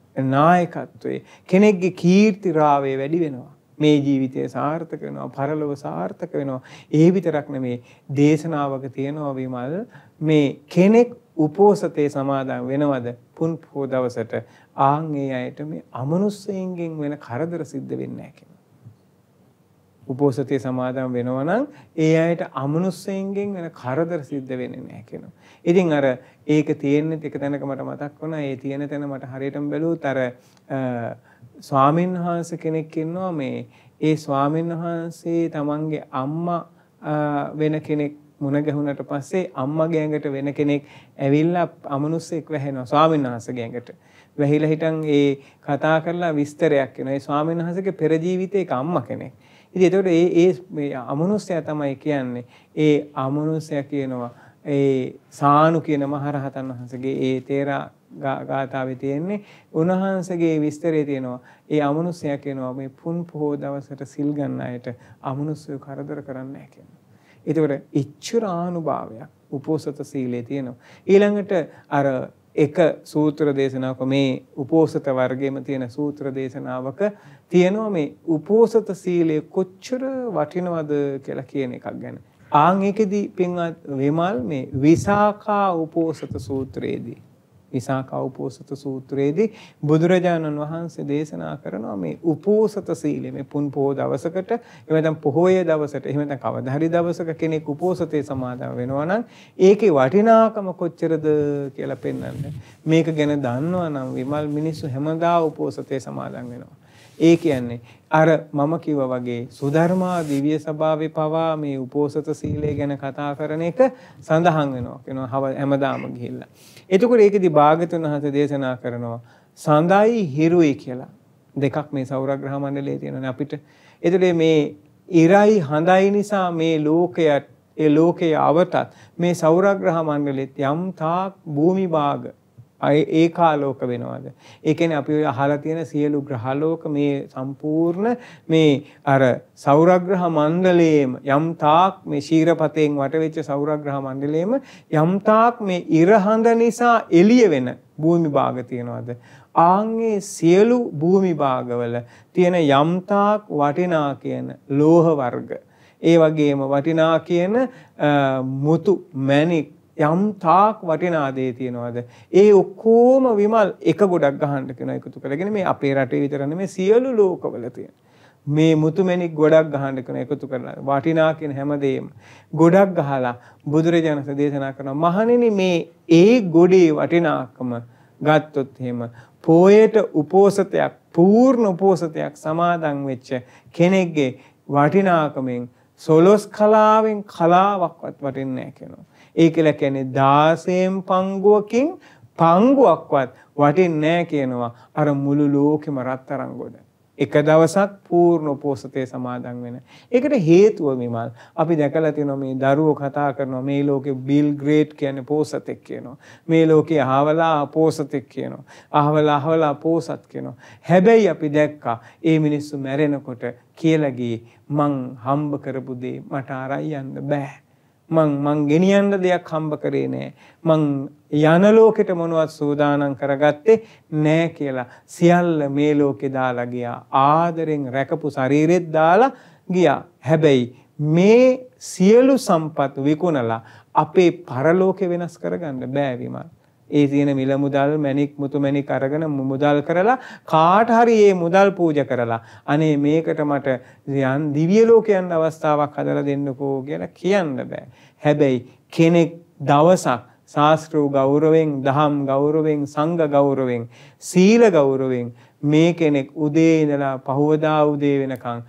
නායකත්වය, කෙනෙක්ගේ කීර්තිරාවය වැඩි වෙනවා. මේ ජීවිතය සාර්ථක වෙනවා, පරලොව සාර්ථක වෙනවා. ඒ විතරක් නෙමේ දේශනාවක තියෙනවා විමල් මේ කෙනෙක් උපෝසතේ සමාදන් වෙනවද පුන් පොහෝ දවසට ආන් ඒ අයට මේ අමනුෂ්‍යයෙන්ගෙන් වෙන කරදර සිද්ධ වෙන්නේ නැහැ කියනවා. උපෝසතේ සමාදන් වෙනවා නම් ඒ අයට අමනුෂ්‍යයෙන්ගෙන් වෙන කරදර සිද්ධ වෙන්නේ නැහැ කියනවා. ඉතින් අර ඒක තියෙන්නේ එක තැනක මට මතක් වුණා. ඒ තියෙන තැන මට හරියටම බැලුවොත් අර ස්වාමීන් වහන්සේ කෙනෙක් ඉන්නවා මේ ඒ ස්වාමීන් වහන්සේ තමන්ගේ අම්මා වෙන කෙනෙක් මුණ ගැහුණට පස්සේ අම්මගේ ඇඟට වෙන කෙනෙක් ඇවිල්ලා අමනුස්සෙක් වැහෙනවා ස්වාමීන් වහන්සේගේ ඇඟට. වැහිලා හිටන් ඒ කතා කරලා විස්තරයක් කියනවා. ඒ ස්වාමීන් වහන්සේගේ පෙර ජීවිතයක අම්මා කෙනෙක්. ඉතින් ඒතකොට මේ අමනුස්සයා තමයි කියන්නේ. ඒ අමනුස්සයා කියනවා ඒ සානු කියන මහරහතන් වහන්සේගේ ඒ තේරා ගාථාවේ තියෙන්නේ උන්වහන්සේගේ විස්තරය තියෙනවා. ඒ අමනුෂ්‍යයා කියනවා මේ පුන් පොහෝ දවසට සිල් ගන්න අයට අමනුෂ්‍යව කරදර කරන්නේ නැහැ කියනවා. ඒතකොට ඉච්ඡර ආනුභාවයක් උපෝසත සීලේ තියෙනවා. ඊළඟට අර එක සූත්‍ර දේශනාවක මේ උපෝසත වර්ගයේම තියෙන සූත්‍ර දේශනාවක තියෙනවා මේ උපෝසත සීලය කොච්චර වටිනවද කියලා කියන එකක් ගැන. ආන් ඒකෙදි පින්වත් විමල් මේ විසාකා උපෝසත සූත්‍රයේදී විසාකා උපෝසත සූත්‍රයේදී බුදුරජාණන් වහන්සේ දේශනා කරනවා මේ උපෝසත සීලය මේ පුන් පොහෝ දවසකට එහෙම නැත්නම් පොහොය දවසට එහෙම නැත්නම් කවදා හරි දවසක කෙනෙක් උපෝසතේ සමාදන් වෙනවා නම් ඒකේ වටිනාකම කොච්චරද කියලා පෙන්වන්නේ. මේක ගැන දන්නවා නම් විමල් මිනිස්සු හැමදා උපෝසතේ සමාදන් වෙනවා. ඒ කියන්නේ අර මම කිව්වා වගේ සුධර්මා දිව්‍ය සභාවේ පවා මේ උපෝසත සීලය ගැන කතා කරන එක සඳහන් වෙනවා. කියනවා හැමදාම ගිහිල්ලා. එතකොට ඒකෙදි භාග්‍යතුන් වහන්සේ දේශනා කරනවා සඳයි හිරුයි කියලා දෙකක් මේ සෞරග්‍රහ මණ්ඩලයේ තියෙනවා අපිට. ඒතකොට මේ ඉරයි හඳයි නිසා මේ ලෝකයේ අවතත් මේ සෞරග්‍රහ මණ්ඩලෙත් යම් තාක් භූමි භාග ඒකාලෝක වෙනවාද? ඒ කියන්නේ අපි අහලා තියෙන සියලු ග්‍රහලෝක මේ සම්පූර්ණ මේ අර සෞරග්‍රහ මණ්ඩලයේම යම් තාක් මේ ශීරපතෙන් වටවෙච්ච සෞරග්‍රහ මණ්ඩලයේම යම් තාක් මේ ඉරහඳ නිසා එළිය වෙන භූමි භාග තියෙනවාද? ආන්ගේ සියලු භූමි භාගවල තියෙන යම් තාක් වටිනා කියන ලෝහ වර්ග, ඒ වගේම වටිනා කියන මුතු මැණික් යම් තාක් වටිනා දේ තියනවාද? ඒ ඔක්කොම විමල් එක ගොඩක් ගහන්න කියන එකතු කරගෙන මේ අපේ රටේ විතර නෙමෙයි සියලු ලෝකවල තියෙන මේ මුතුමැණික් ගොඩක් ගහන්න කියන එකතු කරලා වටිනා කියන හැමදේම ගොඩක් ගහලා බුදුරජාණන් දේශනා කරනවා මහණෙනි මේ ඒ ගොඩේ වටිනාකම ගත්තොත් එහෙම පොයට උපෝසතයක් පූර්ණ උපෝසතයක් සමාදන් වෙච්ච කෙනෙක්ගේ වටිනාකමෙන් සොලොස් කලාවෙන් කලාවක්වත් වටින්නේ නැහැ කියනවා. ඒ කියලා කියන්නේ 16න් පංගුවකින් පංගුවක්වත් වටින්නේ නැහැ කියනවා. අර මුළු ලෝකෙම රත්තරන් ගොඩ. එක දවසක් පූර්ණ උපෝසතේ සමාදන් වෙන. ඒකට හේතුව විමල් අපි දැකලා තියෙනවා මේ දරුවෝ කතා කරනවා මේ ලෝකේ බිල් ග්‍රේට් කියන්නේ පෝසතෙක් කියනවා. මේ ලෝකේ අහවලා පෝසතෙක් කියනවා. අහවලා පෝසත් කියනවා. හැබැයි අපි දැක්කා ඒ මිනිස්සු මැරෙනකොට කියලා ගියේ මං හම්බ කරපු දේ මට අරයි යන්න බෑ. මං ගෙනියන්න දෙයක් හම්බ කරේ නෑ. මං යන ලෝකෙට මොනවත් සූදානම් කරගත්තේ නෑ කියලා සියල්ල මේ ලෝකේ දාලා ගියා. ආදරෙන් රැකපු ශරීරෙත් දාලා ගියා. හැබැයි මේ සියලු සම්පත් විකුණලා අපේ පරලෝකේ වෙනස් කරගන්න බෑ විමල්. ඒ තියෙන මිල මුදල් මැණික් මුතු මැණික් අරගෙන මුදල් කරලා කාට හරි මේ මුදල් පූජා කරලා අනේ මේකට මට දිව්‍ය ලෝකේ යන්න අවස්ථාවක් හදලා දෙන්නකෝ කියලා කියන්න බෑ. හැබැයි කෙනෙක් දවසක් ශාස්ත්‍රීය ගෞරවයෙන් දහම් ගෞරවයෙන් සංඝ ගෞරවයෙන් සීල ගෞරවයෙන් මේ කෙනෙක් උදේ ඉඳලා පහවදා උදේ වෙනකන්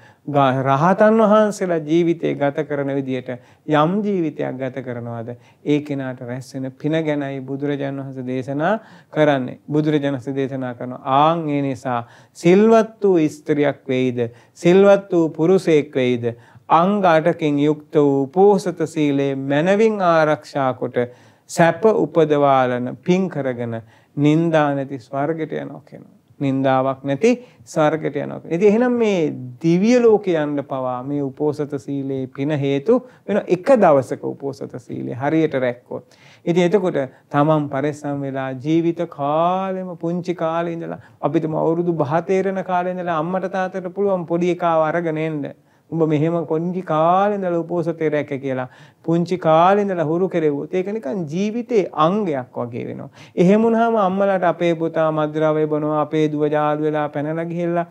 රහතන් වහන්සේලා ජීවිතය ගත කරන විදියට යම් ජීවිතයක් ගත කරනවාද ඒ කෙනාට රැස් වෙන පින ගැනයි බුදුරජාණන් වහන්සේ දේශනා කරන්නේ. බුදුරජාණන් වහන්සේ දේශනා කරනවා ආන් ඒ නිසා සිල්වත් වූ ස්ත්‍රියක් වෙයිද සිල්වත් වූ පුරුෂයෙක් වෙයිද අංග 8කින් යුක්ත වූ උපෝසත සීලේ මනවින් ආරක්ෂා කොට සැප උපදවාලන පින් කරගෙන නිന്ദා නැති ස්වර්ගයට යනවා කියනවා. නින්දාවක් නැති ස්වර්ගයට යනවා. ඉතින් එහෙනම් මේ දිව්‍ය ලෝකේ යන්න පවා මේ උපෝසත සීලේ පින හේතු වෙන එක දවසක උපෝසත සීලේ හරියට රැක්කොත්. ඉතින් එතකොට තමන් පරිස්සම් වෙලා ජීවිත කාලෙම පුංචි කාලේ ඉඳලා අපිටම අවුරුදු 5 තේරෙන කාලේ ඉඳලා අම්මට තාත්තට පුළුවන් පොඩි එකාව අරගෙන එන්න. උඹ මෙහෙම පුංචි කාලේ ඉඳලා උපෝසතේ රැක කියලා පුංචි කාලේ ඉඳලා හුරු කෙරෙව්වොත් ඒක නිකන් ජීවිතේ අංගයක් වගේ වෙනවා. එහෙම වුණාම අම්මලාට අපේ පුතා මද්ද්‍රව්‍ය බොනවා අපේ දුව ජාලු වෙලා පැනලා ගිහිල්ලා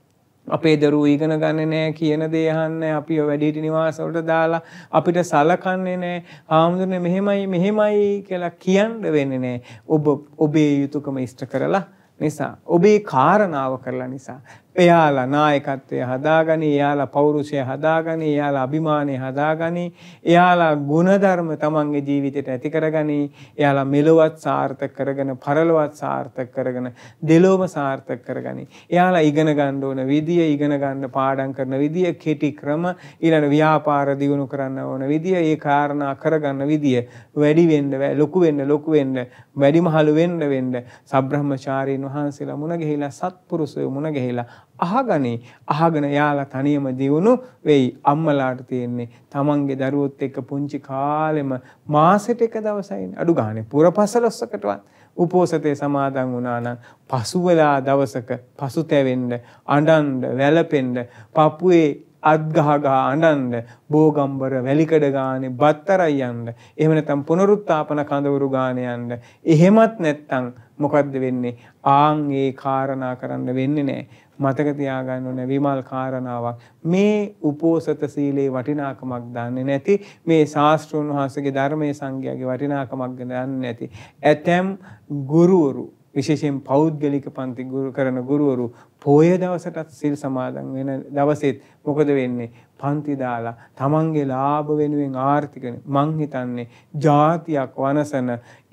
අපේ දරුවෝ ඉගෙන ගන්නේ නැහැ කියන දේ අහන්නේ අපිව වැඩිහිටි නිවාස වලට දාලා අපිට සලකන්නේ නැහැ. ආමුදුනේ මෙහෙමයි කියලා කියන්න වෙන්නේ නැහැ. ඔබේ යුතුයකම ඉෂ්ට කරලා නිසා ඔබේ කාරණාව කරලා නිසා එයාලා නායකත්වය හදාගනි, එයාලා පෞරුෂය හදාගනි, එයාලා අභිමානය හදාගනි, එයාලා ගුණධර්ම තමන්ගේ ජීවිතයට ඇති කරගනි, එයාලා මෙලොවත් සාර්ථක කරගෙන පරලොවත් සාර්ථක කරගෙන දෙලොවම සාර්ථක කරගනි. එයාලා ඉගෙන ගන්න ඕන විදිය, ඉගෙන ගන්න පාඩම් කරන විදිය, කෙටි ක්‍රම, ඊළඟ ව්‍යාපාර දියුණු කරන්න ඕන විදිය, ඒ කාරණා කරගන්න විදිය වැඩි වෙන්න, ලොකු වෙන්න, වැඩිමහලු වෙන්න සබ්‍රහ්මචාරීන් වහන්සේලා මුණ ගැහිලා සත්පුරුෂයෝ මුණ ගැහිලා අහගෙන යාලා තනියම දියුණු වෙයි. අම්මලාට තියෙන්නේ තමන්ගේ දරුවොත් එක්ක පුංචි කාලෙම මාසෙට එක දවසයි අඩු ගානේ පුරපසළොස්වකටවත් උපෝසතේ සමාදන් වුණා නම් පසුවලා දවසක පසුතැවෙන්න, අඬන්න, වැළපෙන්න, පපුවේ අත් ගහ අඬන්න, බෝගම්බර වැලිකඩ ගානේ බත්තරයි යන්න, එහෙම නැත්නම් පුනරුත්ථාපන කඳවුරු ගානේ යන්න. එහෙමත් නැත්නම් මොකද්ද වෙන්නේ? ආන් ඒ කාරණා කරන්න වෙන්නේ නැහැ. මතක තියාගන්න ඕනේ විමල් කාරණාවක්. මේ උපෝසත සීලේ වටිනාකමක් දන්නේ නැති, මේ ශාස්ත්‍රඥ වහන්සේගේ ධර්මයේ සංගයගේ වටිනාකමක් දන්නේ නැති ඇතැම් ගුරුවරු විශේෂයෙන් පෞද්ගලික පන්ති ගුරු කරන ගුරුවරු පොය දවසටත් සිල් සමාදන් වෙන දවසෙත් මොකද වෙන්නේ? පන්ති දාලා තමන්ගේ ලාභ වෙනුවෙන් ආර්ථික මං හිතන්නේ ජාතියක් වනසන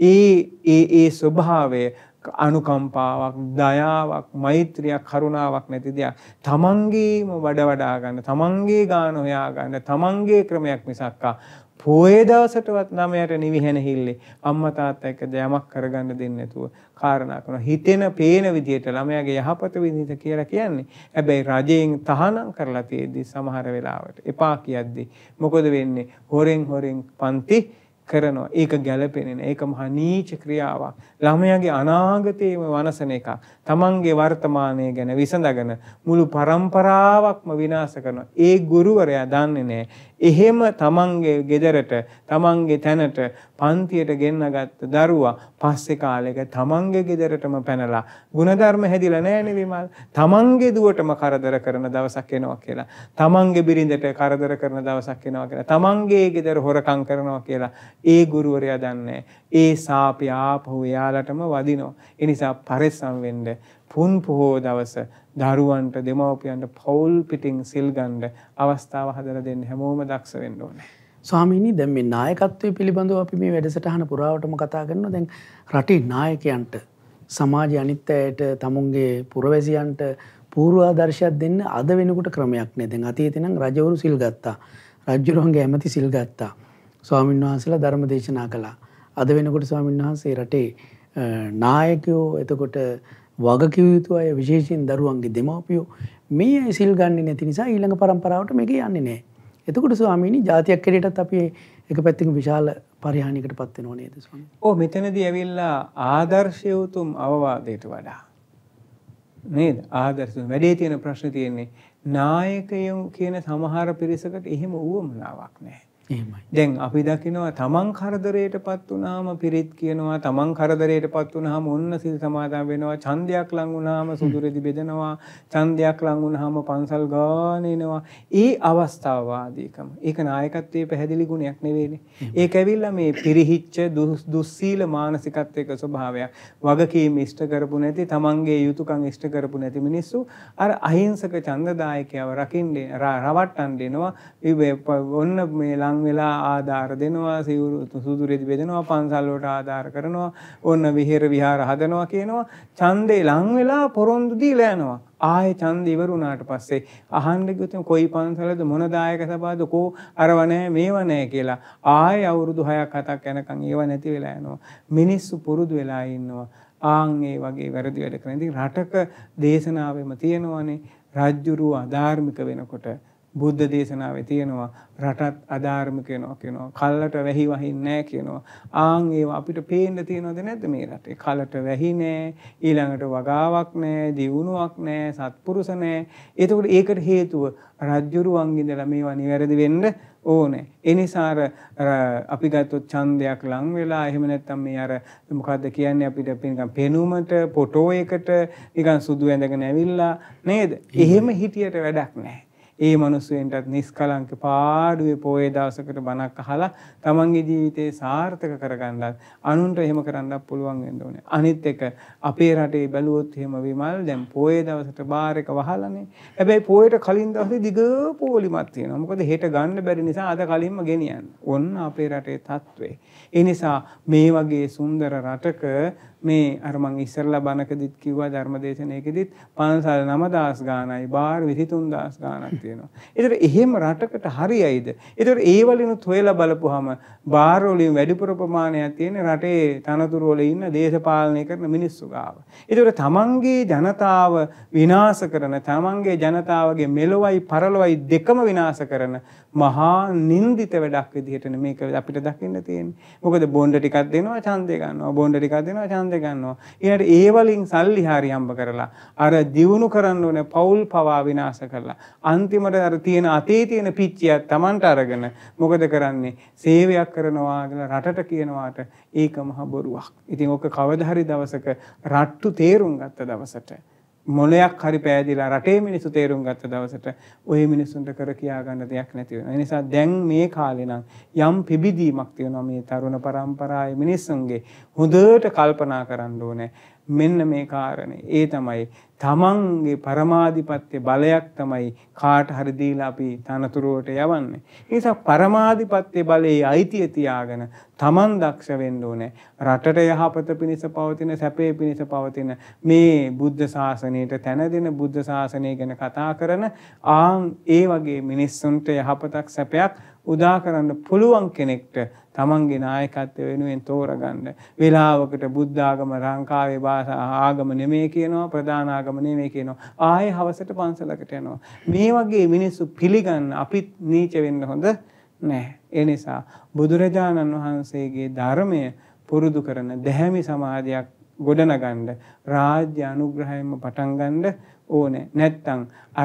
ඒ ස්වභාවය අනුකම්පාවක් දයාවක් මෛත්‍රියක් කරුණාවක් නැති දෙයක් තමන්ගේම වඩා ගන්න තමන්ගේ ගාන හොයා ගන්න තමන්ගේ ක්‍රමයක් මිසක්කා පොයේ දවසටවත් ළමයට නිවිහැනහිල්ලේ අම්මා තාත්තා එක්ක දැමක් කරගන්න දෙන්නේ නැතුව කාරණා කරනවා හිතෙන පේන විදියට ළමයාගේ යහපත විදිහට කියලා කියන්නේ. හැබැයි රජයෙන් තහනම් කරලා තියෙද්දි සමහර වෙලාවට එපා කියද්දි මොකද වෙන්නේ? හොරෙන් පන්ති කරනවා. ඒක ගැළපෙන්නේ නැහැ. ඒක මහා නීච ක්‍රියාවක්. ළමයාගේ අනාගතයේම වනසන එකක්. තමන්ගේ වර්තමානය ගැන විසඳගෙන මුළු පරම්පරාවක්ම විනාශ කරනවා. ඒ ගුරුවරයා දන්නේ නැහැ. එහෙම තමන්ගේ ගෙදරට තමන්ගේ තැනට පන්තියට ගෙන්නගත්ත දරුවා පස්සේ කාලෙක තමන්ගේ ගෙදරටම පැනලා ಗುಣධර්ම හැදිලා නැහැ විමල්. තමන්ගේ දුවටම කරදර කරන දවසක් එනවා කියලා. තමන්ගේ බිරිඳට කරදර කරන දවසක් එනවා කියලා. තමන්ගේ ගෙදර හොරකම් කරනවා කියලා ඒ ගුරුවරයා දන්නේ. ඒ සාපය ආපහු එයාලටම වදිනවා. ඒ නිසා පරිස්සම් වෙන්න. පුන් පොහෝ දවස දරුවන්ට දෙමව්පියන්ට පෞල් පිටින් සිල් ගන්න අවස්ථාව හදලා දෙන්න හැමෝම දක්ෂ වෙන්න ඕනේ. ස්වාමීනි දැන් මේ නායකත්වයේ පිළිබඳව අපි මේ වැඩසටහන පුරාවටම කතා කරනවා. දැන් රටේ නායකයන්ට සමාජයේ අනිත් අයට තමුන්ගේ පුරවැසියන්ට පූර්වාදර්ශයක් දෙන්න අද වෙනකොට ක්‍රමයක් නෑ. දැන් අතීතේ නම් රජවරු සිල් ගත්තා. රජුරුවන්ගේ ඇමති සිල් ගත්තා. ස්වාමීන් වහන්සේලා ධර්ම දේශනා කළා. අද වෙනකොට ස්වාමීන් වහන්සේ රටේ නායකයෝ එතකොට වගකිව යුතු අය විශේෂයෙන් දරුවන්ගේ දෙමාපියෝ මේ අය සිල් ගන්නේ නැති නිසා ඊළඟ පරම්පරාවට මේක යන්නේ නැහැ. එතකොට ස්වාමීනි ජාතියක් හැටියටත් අපි එක පැත්තකින් විශාල පරිහානියකට පත් වෙනව නේද ස්වාමීනි? ඔව් මෙතනදී ඇවිල්ලා ආදර්ශය උතුම් අවවාදයට වඩා නේද? ආදර්ශ වැඩේ තියෙන ප්‍රශ්නේ තියෙන්නේ නායකයෝ කියන සමහර පිරිසකට එහෙම උවමනාවක් නැහැ. දැන් අපි දකිනවා තමන් කරදරයටපත් වුණාම පිරිත් කියනවා තමන් කරදරයටපත් වුණාම ඔන්න සිල් සමාදන් වෙනවා ඡන්දයක් ලඟ වුණාම සුදුරෙදි බෙදනවා ඡන්දයක් ලඟ වුණාම පන්සල් ගාන එනවා ඒ අවස්ථාවාදීකම ඒක නායකත්වයේ පැහැදිලි ගුණයක් නෙවෙයිනේ ඒක ඇවිල්ලා මේ පිරිහිච්ච දුස්සීල මානසිකත්වයක ස්වභාවයක් වගකීම් ඉෂ්ට කරපු නැති තමන්ගේ යුතුයකම් ඉෂ්ට කරපු නැති මිනිස්සු අර අහිංසක ඡන්දදායකයව රකින්නේ රවට්ටන්න දෙනවා ඔන්න මේ වෙලා ආධාර දෙනවා සුදුරෙදි බෙදනවා පන්සල් වලට ආධාර කරනවා ඕන්න විහෙර විහාර හදනවා කියනවා ඡන්දේ ලං වෙලා පොරොන්දු දීලා යනවා ආයේ ඡන්ද ඉවර වුණාට පස්සේ අහන්න ගියොත් කොයි පන්සලද මොන දායක සභාවද කෝ අරව නැහැ මේව නැහැ කියලා ආයේ අවුරුදු 6ක් 7ක් යනකම් ඒව නැති වෙලා යනවා මිනිස්සු පුරුදු වෙලා ඉන්නවා ආන් ඒ වගේ වැරදි වැඩ කරන ඉතින් රටක දේශනාවෙම තියෙනවානේ රජ්ජුරුව අධාර්මික වෙනකොට බුද්ධ දේශනාවේ තියෙනවා රටත් අධාර්මික වෙනවා කියනවා කල්ලට වැහි වහින්නේ නැහැ කියනවා ආන් ඒවා අපිට පේන්න තියෙනවද නැද්ද මේ රටේ කලට වැහි නැහැ ඊළඟට වගාවක් නැහැ දියුණුවක් නැහැ සත්පුරුෂ නැහැ එතකොට ඒකට හේතුව රජ්ජුරුවන් ඉඳලා මේවා නිවැරදි වෙන්න ඕනේ ඒ නිසා අපි ගත්තොත් ඡන්දයක් ලං වෙලා එහෙම නැත්නම් මේ අර මොකද්ද කියන්නේ අපිට නිකන් පෙනුමට ෆොටෝ එකට නිකන් සුදු ඇඳගෙන ඇවිල්ලා නේද එහෙම හිටියට වැඩක් නැහැ ඒ මිනිස්සුන්ටත් නිස්කලංක පාඩුවේ පොයේ දවසකට බණක් අහලා තමන්ගේ ජීවිතේ සාර්ථක කරගන්නත් අනුන්ට එහෙම කරන්නත් පුළුවන් වෙන්න ඕනේ. අනිත් එක අපේ රටේ බැලුවොත් එහෙම විමල් දැන් පොයේ දවසට බාර් එක වහලානේ. හැබැයි පොයට කලින් දවසේ දිග පොලිමක් තියෙනවා. මොකද හෙට ගන්න බැරි නිසා අද කලින්ම ගෙනියන්න. ඔන්න අපේ රටේ තත්ත්වය. ඒ නිසා මේ වගේ සුන්දර රටක මේ අර මං ඉස්සරලා බණකදිත් කිව්වා ධර්මදේශනයකදිත් පන්සල් 9000 ගානයි බාර් 23000 ගානක් තියෙනවා. ඒතර එහෙම රටකට හරියයිද? ඒතර ඒ වලිනුත් හොයලා බලපුවාම බාර් වලින් වැඩිපුර ප්‍රමාණයක් තියෙන රටේ තනතුරු වල ඉන්න දේශපාලනය කරන මිනිස්සු ගාව. ඒතර තමන්ගේ ජනතාව විනාශ කරන තමන්ගේ ජනතාවගේ මෙලොවයි පරලොවයි දෙකම විනාශ කරන මහා නින්දිත වැඩක් විදිහට මේක අපිට දකින්න තියෙන්නේ. මොකද බොණ්ඩ ටිකක් දෙනවා ඡන්දය ගන්නවා. බොණ්ඩ ටිකක් දෙනවා ඡන්දය ගන්නවා. ඊට ඒ වලින් සල්ලි හරි හම්බ කරලා අර දියුණු කරන්න ඕනේ පෞල් පවා විනාශ කරලා අන්තිමට අර තියෙන අතේ තියෙන පිච්චියක් Tamanට අරගෙන මොකද කරන්නේ? සේවයක් කරනවා කියලා රටට කියනවාට ඒක මහ බොරුවක්. ඉතින් ඔක කවදා හරි දවසක රට්ටු තේරුම් ගත්ත දවසට මොලයක් හරි පෑදිලා රටේ මිනිස්සු තේරුම් ගත්ත දවසට ওই මිනිස්සුන්ට කර කියා ගන්න දෙයක් නැති වෙනවා. ඒ නිසා දැන් මේ කාලේ නම් යම් පිබිදීමක් තියෙනවා මේ තරුණ පරම්පරාවේ මිනිස්සුන්ගේ හොඳට කල්පනා කරන්න ඕනේ. මෙන්න මේ කාරණේ. ඒ තමයි තමන්ගේ පරමාධිපත්‍ය බලයක් තමයි කාට හරි දීලා අපි තනතුරුවට යවන්නේ. ඒ නිසා පරමාධිපත්‍ය බලයේ අයිතිය තියාගෙන තමන් දක්ෂ වෙන්න ඕනේ. රටට යහපත පිණිස පවතින සැපේ පිණිස පවතින මේ බුද්ධ ශාසනයට තැන දෙන බුද්ධ ශාසනය ගැන කතා කරන ඒ වගේ මිනිස්සුන්ට යහපතක් සැපයක් උදා කරන්න පුළුවන් කෙනෙක්ට තමන්ගේ නායකත්වය වෙනුවෙන් තෝරගන්න. වේලාවකට බුද්ධ ආගම ලංකාවේ ආගම නෙමෙයි කියනවා, ප්‍රධාන ආගම නෙමෙයි කියනවා. ආයේ හවසට පන්සලකට යනවා. මේ වගේ මිනිස්සු පිළිගන්න අපිත් නීච වෙන්න හොඳ නැහැ. ඒ නිසා බුදුරජාණන් වහන්සේගේ ධර්මය පුරුදු කරන දැහැමි සමාජයක් ගොඩනගන්න රාජ්‍ය අනුග්‍රහයෙන්ම පටන් ගන්න ඕනේ. නැත්තම් අර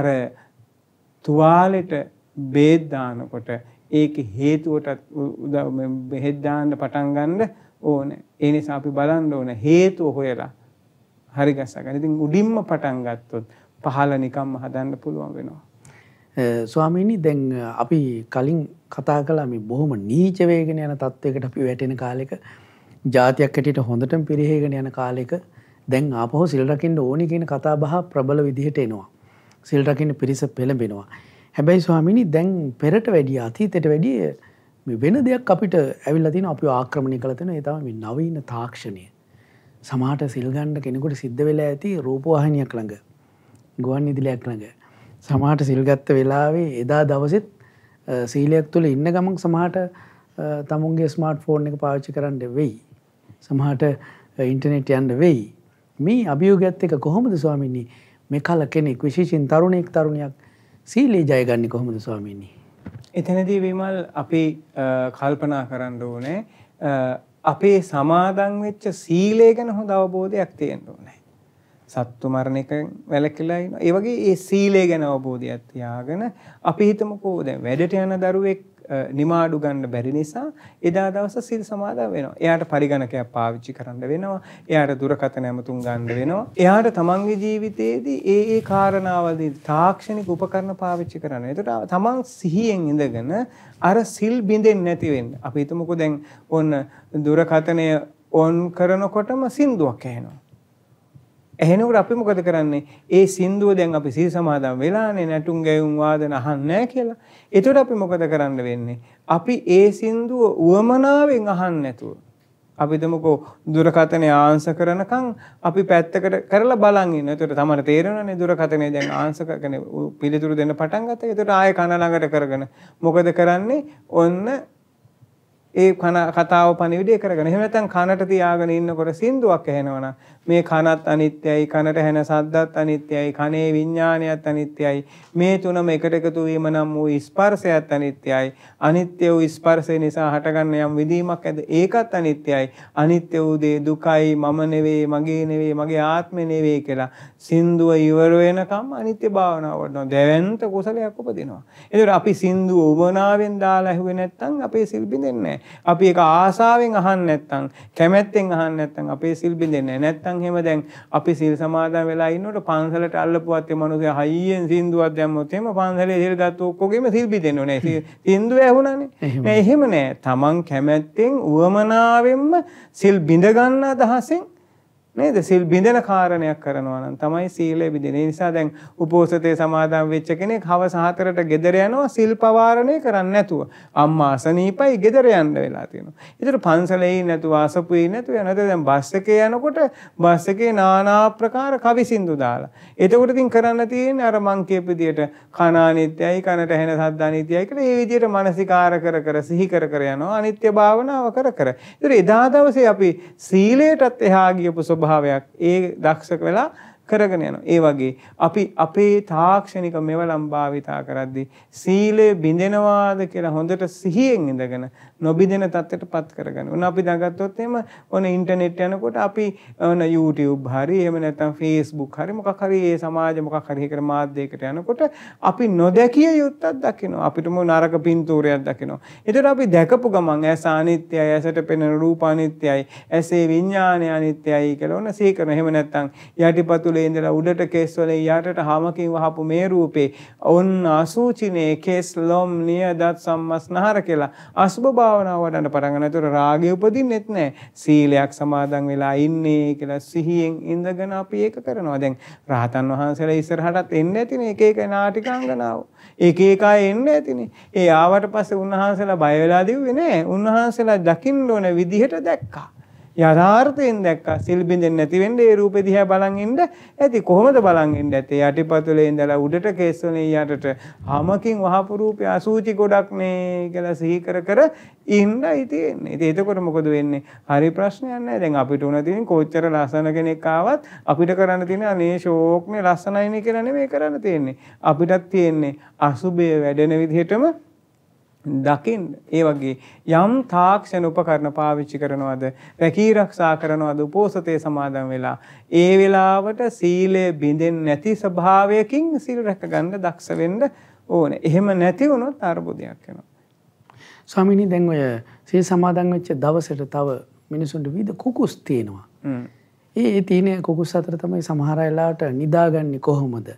තුවාලෙට බේත් දානකොට ඒක හේතුවටත් බෙහෙත් දාන්න පටන් ගන්න ඕනේ. ඒ නිසා අපි බලන්න ඕනේ හේතුව හොයලා හරි ගස්ස ගන්න. ඉතින් උඩින්ම පටන් ගත්තොත් පහළ නිකම්ම හදන්න පුළුවන් වෙනවා. ස්වාමීනි දැන් අපි කලින් කතා කළා මේ බොහොම නීච වේගන යන තත්වයකට අපි වැටෙන කාලෙක ජාතියක් හැටියට හොඳටම පිරිහගෙන යන කාලෙක දැන් ආපහු සිල් රකින්න ඕනි කියන කතා බහ ප්‍රබල විදිහට එනවා. සිල් රකින්න පිරිස පෙළඹෙනවා. හැබැයි ස්වාමීනි දැන් පෙරට වැඩිය අතීතයට වැඩිය මේ වෙන දෙයක් අපිට ඇවිල්ලා තියෙනවා. අපිව ආක්‍රමණය කළ තියෙනවා. ඒ තමයි මේ නවීන තාක්ෂණය. සමහරට සිල් ගන්න කෙනෙකුට සිද්ධ වෙලා ඇති රූපවාහිනියක් ළඟ, ගුවන් විදුලියක් ළඟ. සමහරට සිල් ගත්ත වෙලාවේ එදා දවසෙත් සීලයක් තුල ඉන්න ගමන් සමහරට තමුන්ගේ ස්මාර්ට් ෆෝන් එක පාවිච්චි කරන්න වෙයි. සමහරට ඉන්ටර්නෙට් යන්න වෙයි. මේ අභියෝගයත් එක කොහොමද ස්වාමීනි මේ කල කෙනෙක් විශේෂයෙන් තරුණියක් සීලේ ජයගන්නේ කොහොමද ස්වාමීනි? එතනදී විමල් අපි කල්පනා කරන්න ඕනේ අපේ සමාදන් වෙච්ච සීලය ගැන හොඳ අවබෝධයක් තියෙන්න ඕනේ. සත්තු මරණ එක වැළකීලා ඉන්නවා. ඒ වගේ ඒ සීලය ගැන අවබෝධයක් තියාගෙන අපි හිතමුකෝ දැන් වැඩට යන දරුවෙක් නිමාඩු ගන්න බැරි නිසා එදා දවස සිල් සමාදන් වෙනවා. එයාට පරිගණකයක් පාවිච්චි කරන්න වෙනවා. එයාට දුරකථන ඇමතුම් ගන්න වෙනවා. එයාට තමන්ගේ ජීවිතයේදී ඒ කාරණාවලදී තාක්ෂණික උපකරණ පාවිච්චි කරන්න. ඒකට තමන් සිහියෙන් ඉඳගෙන අර සිල් බින්දෙන්නේ නැති වෙන්න. අපි හිතමුකෝ දැන් ඔන්න දුරකථනය ඔන් කරනකොටම සින්දුවක් ඇහෙනවා. එහෙනකොට අපි මොකද කරන්නේ? ඒ සින්දුව දැන් අපි සිල් සමාදන් වෙලානේ නැටුම් ගැයුම් වාදන අහන්නේ නැහැ කියලා. ඒතකොට අපි මොකද කරන්න වෙන්නේ? අපි ඒ සින්දුව උවමනාවෙන් අහන්නේ නැතුව අපි දමුකෝ දුරකථනය ආන්සර් කරනකම් අපි පැත්තකට කරලා බලන් ඉන්න. ඒතකොට තමයි තේරෙනවනේ දුරකථනය දැන් ආන්සර් කරගෙන පිළිතුරු දෙන්න පටන් ගත්තා. ඒතකොට ආයෙ කන ළඟට කරගෙන මොකද කරන්නේ? ඔන්න ඒ කතාව පණිවිඩය කරගෙන. එහෙම නැත්නම් කනට තියාගෙන ඉන්නකොට සින්දුවක් ඇහෙනවනම් මේ කනත් අනිත්‍යයි, කනට ඇහෙන ශබ්දත් අනිත්‍යයි, කනේ විඥානයත් අනිත්‍යයි. මේ තුනම එකට එකතු වීම නම් වූ ස්පර්ශයත් අනිත්‍යයි. අනිත්‍ය වූ ස්පර්ශය නිසා හටගන්න යම් විදීමක් ඇද ඒකත් අනිත්‍යයි. අනිත්‍ය වූ දේ දුකයි, මම නෙවෙයි, මගේ නෙවෙයි, මගේ ආත්මෙ නෙවෙයි කියලා සින්දුව ඉවර වෙනකම් අනිත්‍ය භාවනාව වඩනවා. දැවැන්ත කුසලයක් උපදිනවා. ඒතර අපි සින්දුව උමනාවෙන් දාලා ඇහුවේ නැත්නම් අපේ සිල් බින්දෙන්නේ නැහැ. අපි ඒක ආසාවෙන් අහන්නේ නැත්නම්, කැමැත්තෙන් අහන්නේ නැත්නම් අපේ සිල් බින්දෙන්නේ නැහැ. නැත්නම් එහෙම දැන් අපි සිල් සමාදන් වෙලා ඉන්නකොට පන්සලට අල්ලපුවත් ඒ මනුස්සයා හයියෙන් සින්දුවක් දැම්මොත් එහෙම පන්සලේ සිල් ගත්ත ඔක්කොගෙම සිල් බින්දෙන්නේ නැහැ. සින්දුව ඇහුණානේ. නෑ එහෙම නෑ. තමන් කැමැත්තෙන් උවමනාවෙන්ම සිල් බින්ද ගන්න අදහසෙන් නේද? සිල් බින්දන කාරණයක් කරනවා නම් තමයි සීලය බින්දෙන්නේ. ඒ නිසා දැන් උපෝසතේ සමාදන් වෙච්ච කෙනෙක් හවස 4ට ගෙදර යනවා සිල් පවාරණය කරන්නේ නැතුව. අම්මා අසනීපයි ගෙදර යන්න වෙලා තියෙනවා. ඒතර පන්සලේ නැතුව අසපුවේ නැතුව යනද දැන් බස් එකේ යනකොට බස් එකේ নানা ආකාර කවි සින්දු දාලා. එතකොට ඉතින් කරන්න තියෙන්නේ අර මං කියපු විදියට කන අනිත්‍යයි, කනට ඇහෙන ශබ්ද අනිත්‍යයි කියලා ඒ විදියට මානසිකාර කර කර සිහි කර කර යනවා අනිත්‍ය භාවනාව කර කර. ඒතර එදා දවසේ අපි සීලයටත් එහා ගියපු භාවයක් ඒ දක්ෂක වෙලා කරගෙන යනවා. ඒ වගේ අපි අපේ තාක්ෂණික මෙවලම් භාවිතා කරද්දී සීලය බිඳෙනවාද කියලා හොඳට සිහියෙන් ඉඳගෙන නොබිඳෙන තත්ත්වයටපත් කරගන්න. ඔන්න අපි දාගත්තොත් එහෙම ඔන්න ඉන්ටර්නෙට් යනකොට අපි ඔන්න YouTube හරි එහෙම නැත්නම් Facebook හරි මොකක් හරි ඒ සමාජ මොකක් හරි එකකට මාධ්‍යයකට යනකොට අපි නොදැකිය යුත්තක් දකිනවා. අපිටම නරක පින්තූරයක් දකිනවා. ඒතර අපි දැකපු ගමන් ඇස අනිත්‍යයි, ඇසට පෙනෙන රූප අනිත්‍යයි, ඇසේ විඥානය අනිත්‍යයි කියලා ඔන්න සිහි කරනවා. එහෙම නැත්නම් යටිපතුලේ ඉඳලා උඩට කෙස් වලින් යටට හමකින් වහපු මේ රූපේ ඔන්න අසුචිනේ කෙස් ලොම් නිය දත් සම්මස්නහර කියලා අසුබ භාවනාව වඩන්න පටන් ගන්නවා. ඒතර රාගය උපදින්නෙත් නැහැ. සීලයක් සමාදන් වෙලා ඉන්නේ කියලා සිහියෙන් ඉඳගෙන අපි ඒක කරනවා. දැන් රහතන් වහන්සේලා ඉස්සරහටත් එන්නේ නැතිනේ එක එක නාටිකාංගනාව. එක එක අය එන්නේ නැතිනේ. ඒ ආවට පස්සේ උන්වහන්සේලා බය වෙලා දිව්වේ නැහැ. උන්වහන්සේලා දකින්න ඕන විදිහට දැක්කා. යථාර්ථයෙන් දැක්කා. සිල් බින්දෙන්නේ නැති වෙන්නේ ඒ රූපේ දිහා බලන් ඉන්න ඇති. කොහොමද බලන් ඉන්න ඇත්තේ? යටිපතුලේ ඉඳලා උඩට කෙස්වලින් යටට හැමකින් වහපු රූපේ අසූචි ගොඩක් නේ කියලා සිහි කර කර ඉන්නයි තියෙන්නේ. ඉතින් එතකොට මොකද වෙන්නේ? හරි ප්‍රශ්නයක් නැහැ. දැන් අපිට උන තියෙන කොච්චර ලස්සන කෙනෙක් ආවත් අපිට කරන්න තියෙන අනේ ෂෝක්නේ ලස්සනයිනේ කියලා නෙමෙයි කරන්න තියෙන්නේ. අපිටත් තියෙන්නේ අසුබය වැඩෙන විදිහටම දකින්න. ඒ වගේ යම් තාක්ෂණ උපකරණ පාවිච්චි කරනවද, රැකී ආරක්ෂා කරනවද, උපෝසතේ සමාදන් වෙලා ඒ වෙලාවට සීලය බිඳෙන්නේ නැති ස්වභාවයකින් සීල් රැක ගන්න දක්ෂ වෙන්න ඕනේ. එහෙම නැති වුණොත් අර්බුදයක් වෙනවා. ස්වාමීනි දැන් ඔය සීල් සමාදන් වෙච්ච දවසට තව මිනිසුන්ට විවිධ කුකුස් තියෙනවා. ඒ තියෙන කුකුස් අතර තමයි සමහර වෙලාවට නිදාගන්නේ කොහොමද?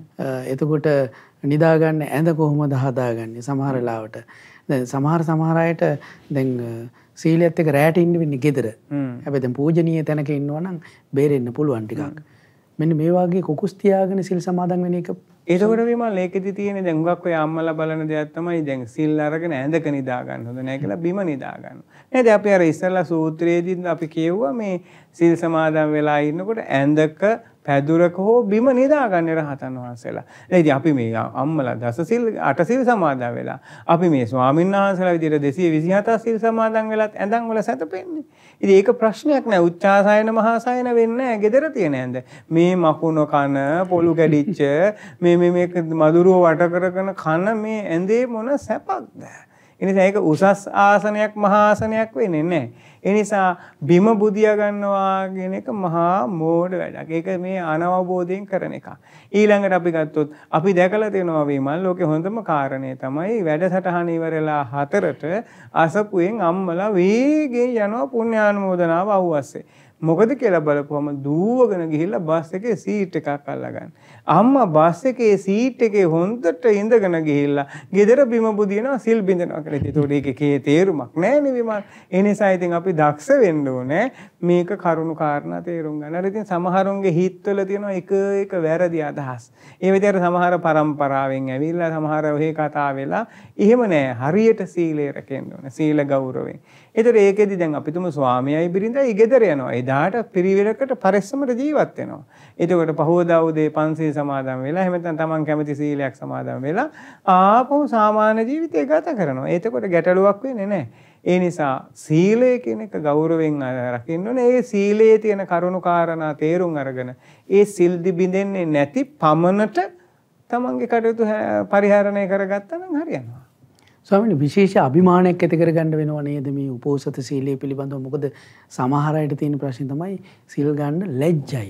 එතකොට නිදාගන්න ඇඳ කොහොමද හදාගන්නේ? සමහර වෙලාවට දැන් සමහර අයට දැන් සීලයත් එක්ක රැට ඉන්න වෙන්නේ ගෙදර. හැබැයි දැන් පූජනීය තැනක ඉන්නවා නම් බේරෙන්න පුළුවන් ටිකක්. මෙන්න මේ වගේ කුකුස් තියාගෙන සිල් සමාදන් වෙන එක. ඒකවල විමල් ඒකෙදි තියෙන දැන් හුඟක් ඔය අම්මලා බලන දෙයක් තමයි දැන් සිල් අරගෙන ඇඳක නිදා ගන්න හොඳ නැහැ කියලා බිම නිදා ගන්න. නේද? අපි අර ඉස්සෙල්ලා සූත්‍රයේදී අපි කියුවා මේ සිල් සමාදන් වෙලා ඉන්නකොට ඇඳක පැදුරක හෝ බිම නිදා ගන්න රහතන් වහන්සේලා. ඉතින් අපි මේ අම්මලා දස සිල් 8 සිල් සමාදන් වෙලා අපි මේ ස්වාමීන් වහන්සේලා විදිහට 227 සිල් සමාදන් වෙලත් ඇඳන් වල සැතපෙන්නේ. ඉතින් ඒක ප්‍රශ්නයක් නෑ. උච්චාසයන මහාසයන වෙන්නේ නෑ. gedara තියෙන ඇඳ. මේ මකුණ කන පොළු කැඩිච්ච මේ මදුරුව වට කරගෙන කන මේ ඇඳේ මොන සැපක්ද? එනිසා ඒක උසස් ආසනයක් මහා ආසනයක් වෙන්නේ නැහැ. ඒ නිසා බිම බුදියා ගන්නවා කියන එක මහා මෝඩ වැඩක්. ඒක මේ අනවබෝධයෙන් කරන එකක්. ඊළඟට අපි ගත්තොත් අපි දැකලා තියෙනවා විමල් ලෝකේ හොඳම කාරණේ තමයි වැඩසටහන ඉවරලා 4ට අසපුවෙන් අම්මලා වේගෙන් යනවා පුණ්‍යානුමෝදනාව අවුස්සේ. මොකද කියලා බලපුවම දුවගෙන ගිහිල්ලා බස් එකේ සීට් එකක් අල්ලගන්න. අම්මා බස් එකේ සීට් එකේ හොන්දට ඉඳගෙන ගිහිල්ලා ගෙදර බිම බුදිනවා සිල් බින්දනවා කියලා. ඒකට ඒකේ තේරුමක් නැහැ නේ විමල්. ඒ නිසා ඉතින් අපි දක්ෂ වෙන්න ඕනේ මේක කරුණු කාරණා තේරුම් ගන්න. අර ඉතින් සමහරුන්ගේ හිතවල තියෙන එක වැරදි අදහස්. ඒ විදිහට සමහර પરම්පරාවෙන් ඇවිල්ලා සමහර ඔහේ කතා වෙලා එහෙම නෑ. හරියට සීලය රැකෙන්න ඕනේ. සීල ගෞරවයෙන්. ඒතර ඒකෙදි දැන් අපි තුමු ස්වාමියයි බිරිඳයි ගෙදර යනවා. එදාට පිරිවෙලකට පරිස්සමට ජීවත් වෙනවා. එතකොට පහවදා උදේ පන්සිල් සමාදන් වෙලා එහෙම නැත්නම් Taman කැමති සීලයක් සමාදන් වෙලා ආපහු සාමාන්‍ය ජීවිතය ගත කරනවා. එතකොට ගැටලුවක් වෙන්නේ නැහැ. ඒ නිසා සීලය කියන එක ගෞරවයෙන් රකින්න ඕනේ. ඒ සීලයේ තියෙන කරුණු කාරණා තේරුම් අරගෙන ඒ සිල් දිබින්දෙන්නේ නැති පමණට Tamanගේ කටයුතු පරිහරණය කරගත්තා නම් හරියනවා. ස්වාමීනි විශේෂ අභිමානයක් ඇති කරගන්න වෙනව නේද මේ උපෝසත සීලය පිළිබඳව? මොකද සමහර අයට තියෙන ප්‍රශ්නේ තමයි සිල් ගන්න ලැජ්ජයි.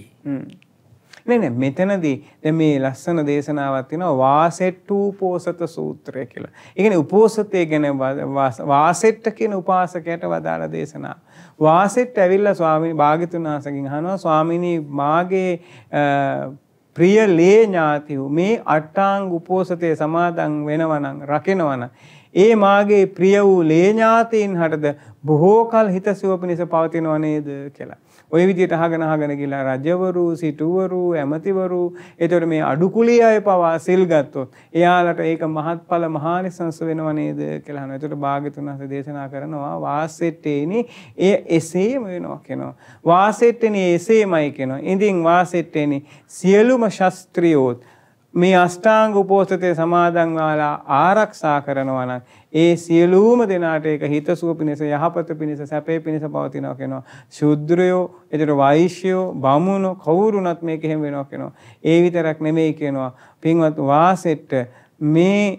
නෑ මෙතනදී දැන් මේ ලස්සන දේශනාවක් තියෙනවා වාසෙට්ටු උපෝසත සූත්‍රය කියලා. ඒ කියන්නේ උපෝසතේ ගැන වාසෙට්ට කියන උපාසකයට වදාළ දේශනාව. වාසෙට්ට ඇවිල්ලා ස්වාමීනි භාග්‍යතුන් වහන්සේගෙන් අහනවා ස්වාමීනි මාගේ ප්‍රිය ලේ ඥාතිව මේ අට්ටාංග උපෝසතේ සමාදන් වෙනවා නම් රකිනවා නම් ඒ මාගේ ප්‍රිය වූ ලේ ඥාතීන් හටද බොහෝ කල හිතසුව පිණිස පවතිනව නේද කියලා. ওই විදිහට අහගෙන ගිලා රජවරු, සිටුවරු, ඇමතිවරු, ඒතකොට මේ අඩු කුලිය අය පවා සිල් ගත්තොත් එයාලට ඒක මහත්ඵල මහානිසංස වෙනව නේද කියලා අහනවා. ඒතකොට භාග්‍යතුන් වහන්සේ දේශනා කරනවා වාසෙට්ටේනි ඒ එසේම වෙනවා කියනවා. වාසෙට්ටේනි එසේමයි කියනවා. ඉඳින් වාසෙට්ටේනි සියලුම ශාස්ත්‍රියෝත් මේ අෂ්ටාංග උපෝසතේ සමාදන් වෙලා ආරක්ෂා කරනවා නම් ඒ සියලුම දෙනාට ඒක හිතසුව පිණිස යහපත පිණිස සැපේ පිණිස පවතිනවා කියනවා. ශුද්‍රයෝ, ඒතර වෛශ්‍යයෝ, බමුණෝ කවුරුණත් මේක එහෙම වෙනවා කියනවා. ඒ විතරක් නෙමෙයි කියනවා. පින්වත් වාසෙට්ට මේ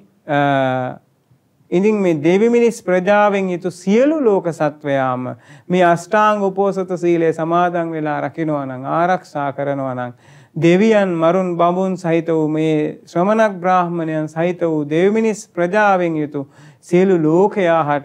ඉතින් මේ දෙවි මිනිස් ප්‍රජාවෙන් යුතු සියලු ලෝක සත්වයාම මේ අෂ්ටාංග උපෝසත සීලය සමාදන් වෙලා රකින්නවා නම් ආරක්ෂා කරනවා නම් දෙවියන් මරුන් බඹුන් සහිත වූ මේ ශ්‍රමණක් බ්‍රාහ්මණයන් සහිත වූ දෙවි මිනිස් ප්‍රජාවෙන් යුතු සියලු ලෝකයාටම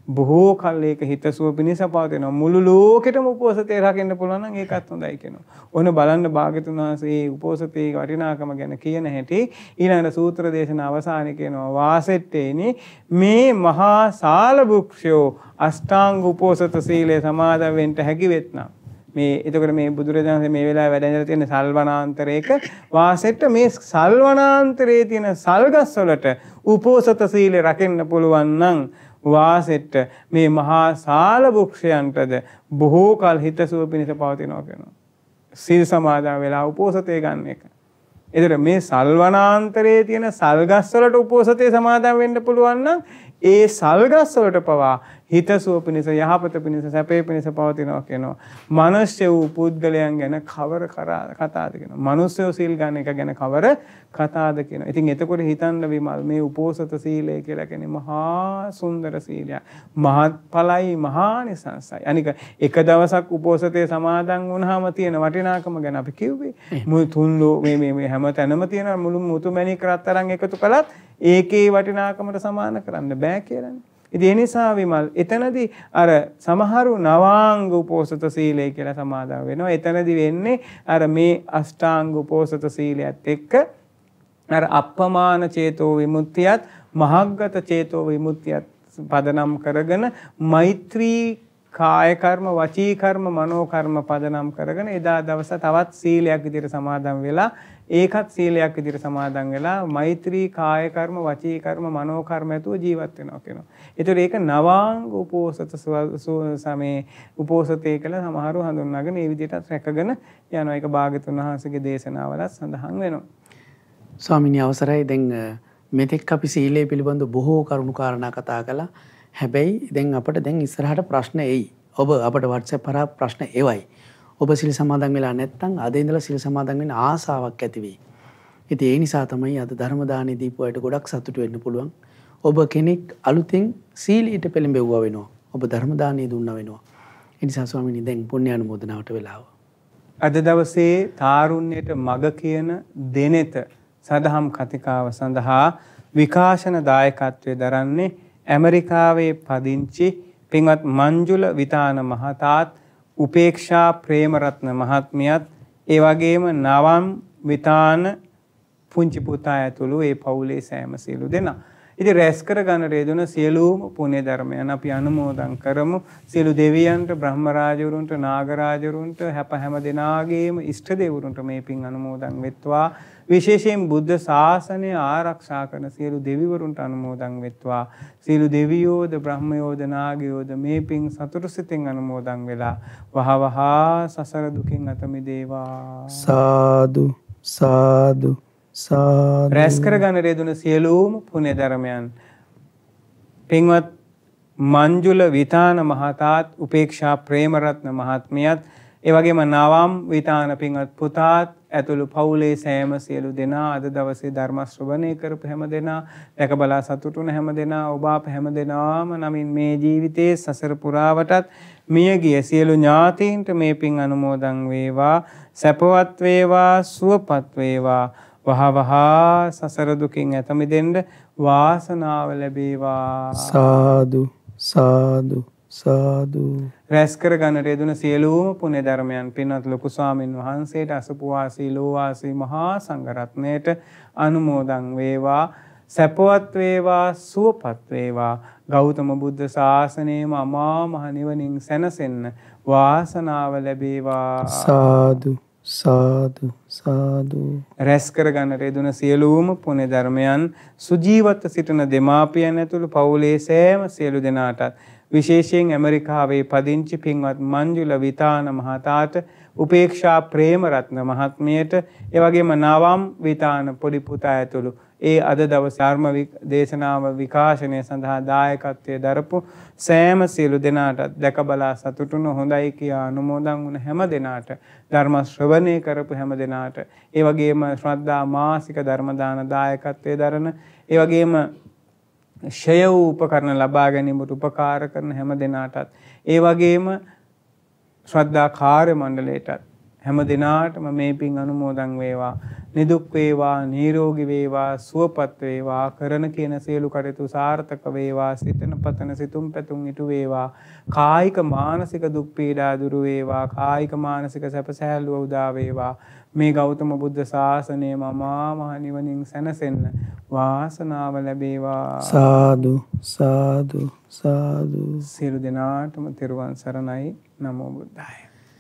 බොහෝ කල් ඒක හිතසුව පිණිස පවතිනවා. මුළු ලෝකෙටම උපෝසතේ රකින්න පුළුවන් නම් ඒකත් හොඳයි කියනවා. ඔන්න බලන්න භාග්‍යතුන් වහන්සේ මේ උපෝසතේ වටිනාකම ගැන කියන හැටි ඊළඟ සූත්‍ර දේශන අවසානයේ කියනවා වාසෙට්ටේනි මේ මහා සාල වෘක්ෂයෝ අෂ්ටාංග උපෝසත සීලය සමාදන් වෙන්න හැකි වෙත්නම් මේ එතකොට මේ බුදුරජාණන් මේ වෙලාවේ වැඩ ඉඳලා තියෙන සල්වනාන්තරයක වාසෙට්ට මේ සල්වනාන්තරයේ තියෙන සල්ගස් වලට උපෝසත සීලය රකින්න පුළුවන් නම් වාසෙට්ට මේ මහා සාල වෘක්ෂයන්ටද බොහෝ කල හිතසුව පිණිස පවතිනවා කියනවා. සීල් සමාදන් වෙලා උපෝසතේ ගන්න එක. ඒතර මේ සල්වනාන්තරයේ තියෙන සල්ගස් වලට උපෝසතේ සමාදන් වෙන්න පුළුවන් නම් ඒ සල්ගස් වලට පවා හිතසුව පිණිස යහපත පිණිස සැපේ පිණිස පවතිනවා කියනවා. මනුෂ්‍ය වූ පුද්ගලයන් ගැන කවර කතාද කියනවා. මනුෂ්‍යෝ සීල් ගන්න එක ගැන කවර කතාද කියනවා. ඉතින් එතකොට හිතන්න විමල් මේ උපෝසත සීලය කියලා කියන්නේ මහා සුන්දර සීලයක්. මහත්ඵලයි මහානිසංසයි. අනික එක දවසක් උපෝසතේ සමාදන් වුණාම තියෙන වටිනාකම ගැන අපි කිව්වේ. මුළු තුන්ලෝ මේ හැම තැනම තියෙන මුළු මුතුමැණික් රත්තරන් එකතු කළත් ඒකේ වටිනාකමට සමාන කරන්න බෑ කියලානේ. ඉතින් ඒ නිසා විමල් එතනදී අර සමහරු නවාංග උපෝසත සීලය කියලා සමාදන් වෙනවා. එතනදී වෙන්නේ අර මේ අෂ්ටාංග උපෝසත සීලයත් එක්ක අර අප්පමාන චේතෝ විමුක්තියත් මහග්ගත චේතෝ විමුක්තියත් පදනම් කරගෙන මෛත්‍රී කාය කර්ම වචී කර්ම මනෝ කර්ම පදනම් කරගෙන එදා දවස තවත් සීලයක් විදිහට සමාදන් වෙලා ඒකත් සීලයක් විදිහට සමාදන් වෙලා මෛත්‍රී කාය කර්ම වචී කර්ම මනෝ කර්ම ඇතුව ජීවත් වෙනවා කියනවා. ඒතර ඒක නවාංග උපෝසත සමේ උපෝසතේ කියලා සමහරව හඳුන්වාගෙන මේ විදිහටත් රැකගෙන යනවා. ඒක භාග්‍යතුන් වහන්සේගේ දේශනාවල සඳහන් වෙනවා. ස්වාමිනී අවසරයි. දැන් මෙතෙක් අපි සීලය පිළිබඳ බොහෝ කරුණු කාරණා කතා කළා. හැබැයි දැන් අපිට දැන් ඉස්සරහට ප්‍රශ්න එයි. ඔබ අපිට WhatsApp කරා ප්‍රශ්න එවයි. ඔබ සිල් සමාදන් වෙලා නැත්නම් අද ඉඳලා සිල් සමාදන් වෙන්න ආසාවක් ඇති වෙයි. ඉතින් ඒ නිසා තමයි අද ධර්ම දානෙ දීපු අයට ගොඩක් සතුටු වෙන්න පුළුවන්. ඔබ කෙනෙක් අලුතෙන් සීලයට පෙළඹෙවුවා වෙනවා. ඔබ ධර්ම දානෙ දුන්නා වෙනවා. ඒ නිසා ස්වාමීනි දැන් පුණ්‍ය අනුමෝදනාවට වෙලාව. අද දවසේ තාරුණ්‍යයට මග කියන දෙනෙත සදහම් කතිකාව සඳහා විකාශන දායකත්වයේ දරන්නේ ඇමරිකාවේ පදිංචි පින්වත් මංජුල විතාන මහතාත් උපේක්ෂා ප්‍රේමරත්න මහත්මියත් ඒ වගේම නවම් විතාන පුංචි පුතා ඇතුළු ඒ පවුලේ සෑම සියලු දෙනා. ඉතින් රැස් කර ගන්න රේදුන සියලුම පුණ්‍ය ධර්මයන් අපි අනුමෝදන් කරමු. සියලු දෙවියන්ට, බ්‍රහ්ම රාජවරුන්ට, නාග රාජවරුන්ට, හැම දෙනාගේම ඉෂ්ට දෙවරුන්ට මේ පින් අනුමෝදන් වෙත්වා. විශේෂයෙන් බුද්ධ ශාසනය ආරක්ෂා කරන සියලු දෙවිවරුන්ට අනුමෝදන් වෙත්වා. සියලු දෙවියෝද, බ්‍රහ්මයෝද, නාගයෝද මේ පින් සතුටු සිතින් අනුමෝදන් වෙලා වහවහා සසර දුකින් අත මිදේවා. සාදු සාදු සාදු. රැස් කරගන්න රෙදුන සියලුම පුණ්‍ය ධර්මයන් පින්වත් මංජුල විතාන මහතාත් උපේක්ෂා ප්‍රේමරත්න මහත්මියත් ඒ වගේම නවම් විතාන පින්වත් පුතාත් ඇතුළු පවුලේ සෑම සියලු දෙනා අද දවසේ ධර්ම ශ්‍රවණය කරපු හැම දෙනා දැක බලා සතුටුන හැම දෙනා ඔබ අප හැම දෙනාම නමින් මේ ජීවිතයේ සසර පුරාවටත් මියගිය සියලු ඥාතීන්ට මේ පින් අනුමෝදන් වේවා. සැපවත් වේවා, සුවපත් වේවා. වහවහා සසර දුකින් ඇත මිදෙන්න වාසනාව ලැබේවා. සාදු සාදු සාදු. රැස් කර ගන්නට යෙදුන සියලුම පුණ්‍ය ධර්මයන් පින්වත් ලොකු ස්වාමින් වහන්සේට, අසපුවාසී ලෝවාසී මහා සංඝරත්නයට අනුමෝදන් වේවා. සැපවත් වේවා, සුවපත් වේවා. ගෞතම බුද්ධ ශාසනයේම අමා මහ නිවනින් සැනසෙන්න වාසනාව ලැබේවා. සාදු සාදු සාදු. රැස් කර ගන්නට යෙදුන සියලුම පුණ්‍ය ධර්මයන් සුජීවත්ව සිටින දෙමාපියන් ඇතුළු පවුලේ සෑම සියලු දෙනාටත් විශේෂයෙන් ඇමරිකාවේ පදිංචි පින්වත් මංජුල විතාන මහතාට, උපේක්ෂා ප්‍රේමරත්න මහත්මියට, ඒ වගේම නවම් විතාන පොඩි පුතා ඇතුළු ඒ අද දවසේ ධර්ම දේශනාව විකාශනය සඳහා දායකත්වයේ දරපු සෑම සියලු දෙනාට දැක බලා සතුටුන හොඳයි කියා අනුමෝදන් වුණ හැම දෙනාට, ධර්ම ශ්‍රවණය කරපු හැම දෙනාට, ඒ වගේම ශ්‍රද්ධා මාසික ධර්ම දාන දායකත්වයේ දරන, ඒ වගේම ෂය වූ උපකරණ ලබා ගැනීමට උපකාර කරන හැම දෙනාටත්, ඒ වගේම ශ්‍රද්ධා කාර්ය මණ්ඩලයටත් හැම දිනාටම මේ පින් අනුමෝදන් වේවා. නිදුක් වේවා, නිරෝගී වේවා, සුවපත් වේවා, කරන කියන සියලු කටයුතු සාර්ථක වේවා, සිතන පතන සිතුම් පැතුම් ඉටු වේවා, කායික මානසික දුක් පීඩා දුරු වේවා, කායික මානසික සැප සැහැල්ලුව උදා වේවා. මේ ගෞතම බුද්ධ ශාසනය මමා මහ නිවනින් සැනසෙන්න වාසනාව ලැබේවා. සාදු සාදු සාදු. සියලු දෙනාටම තෙරුවන් සරණයි. නමෝ බුද්ධාය.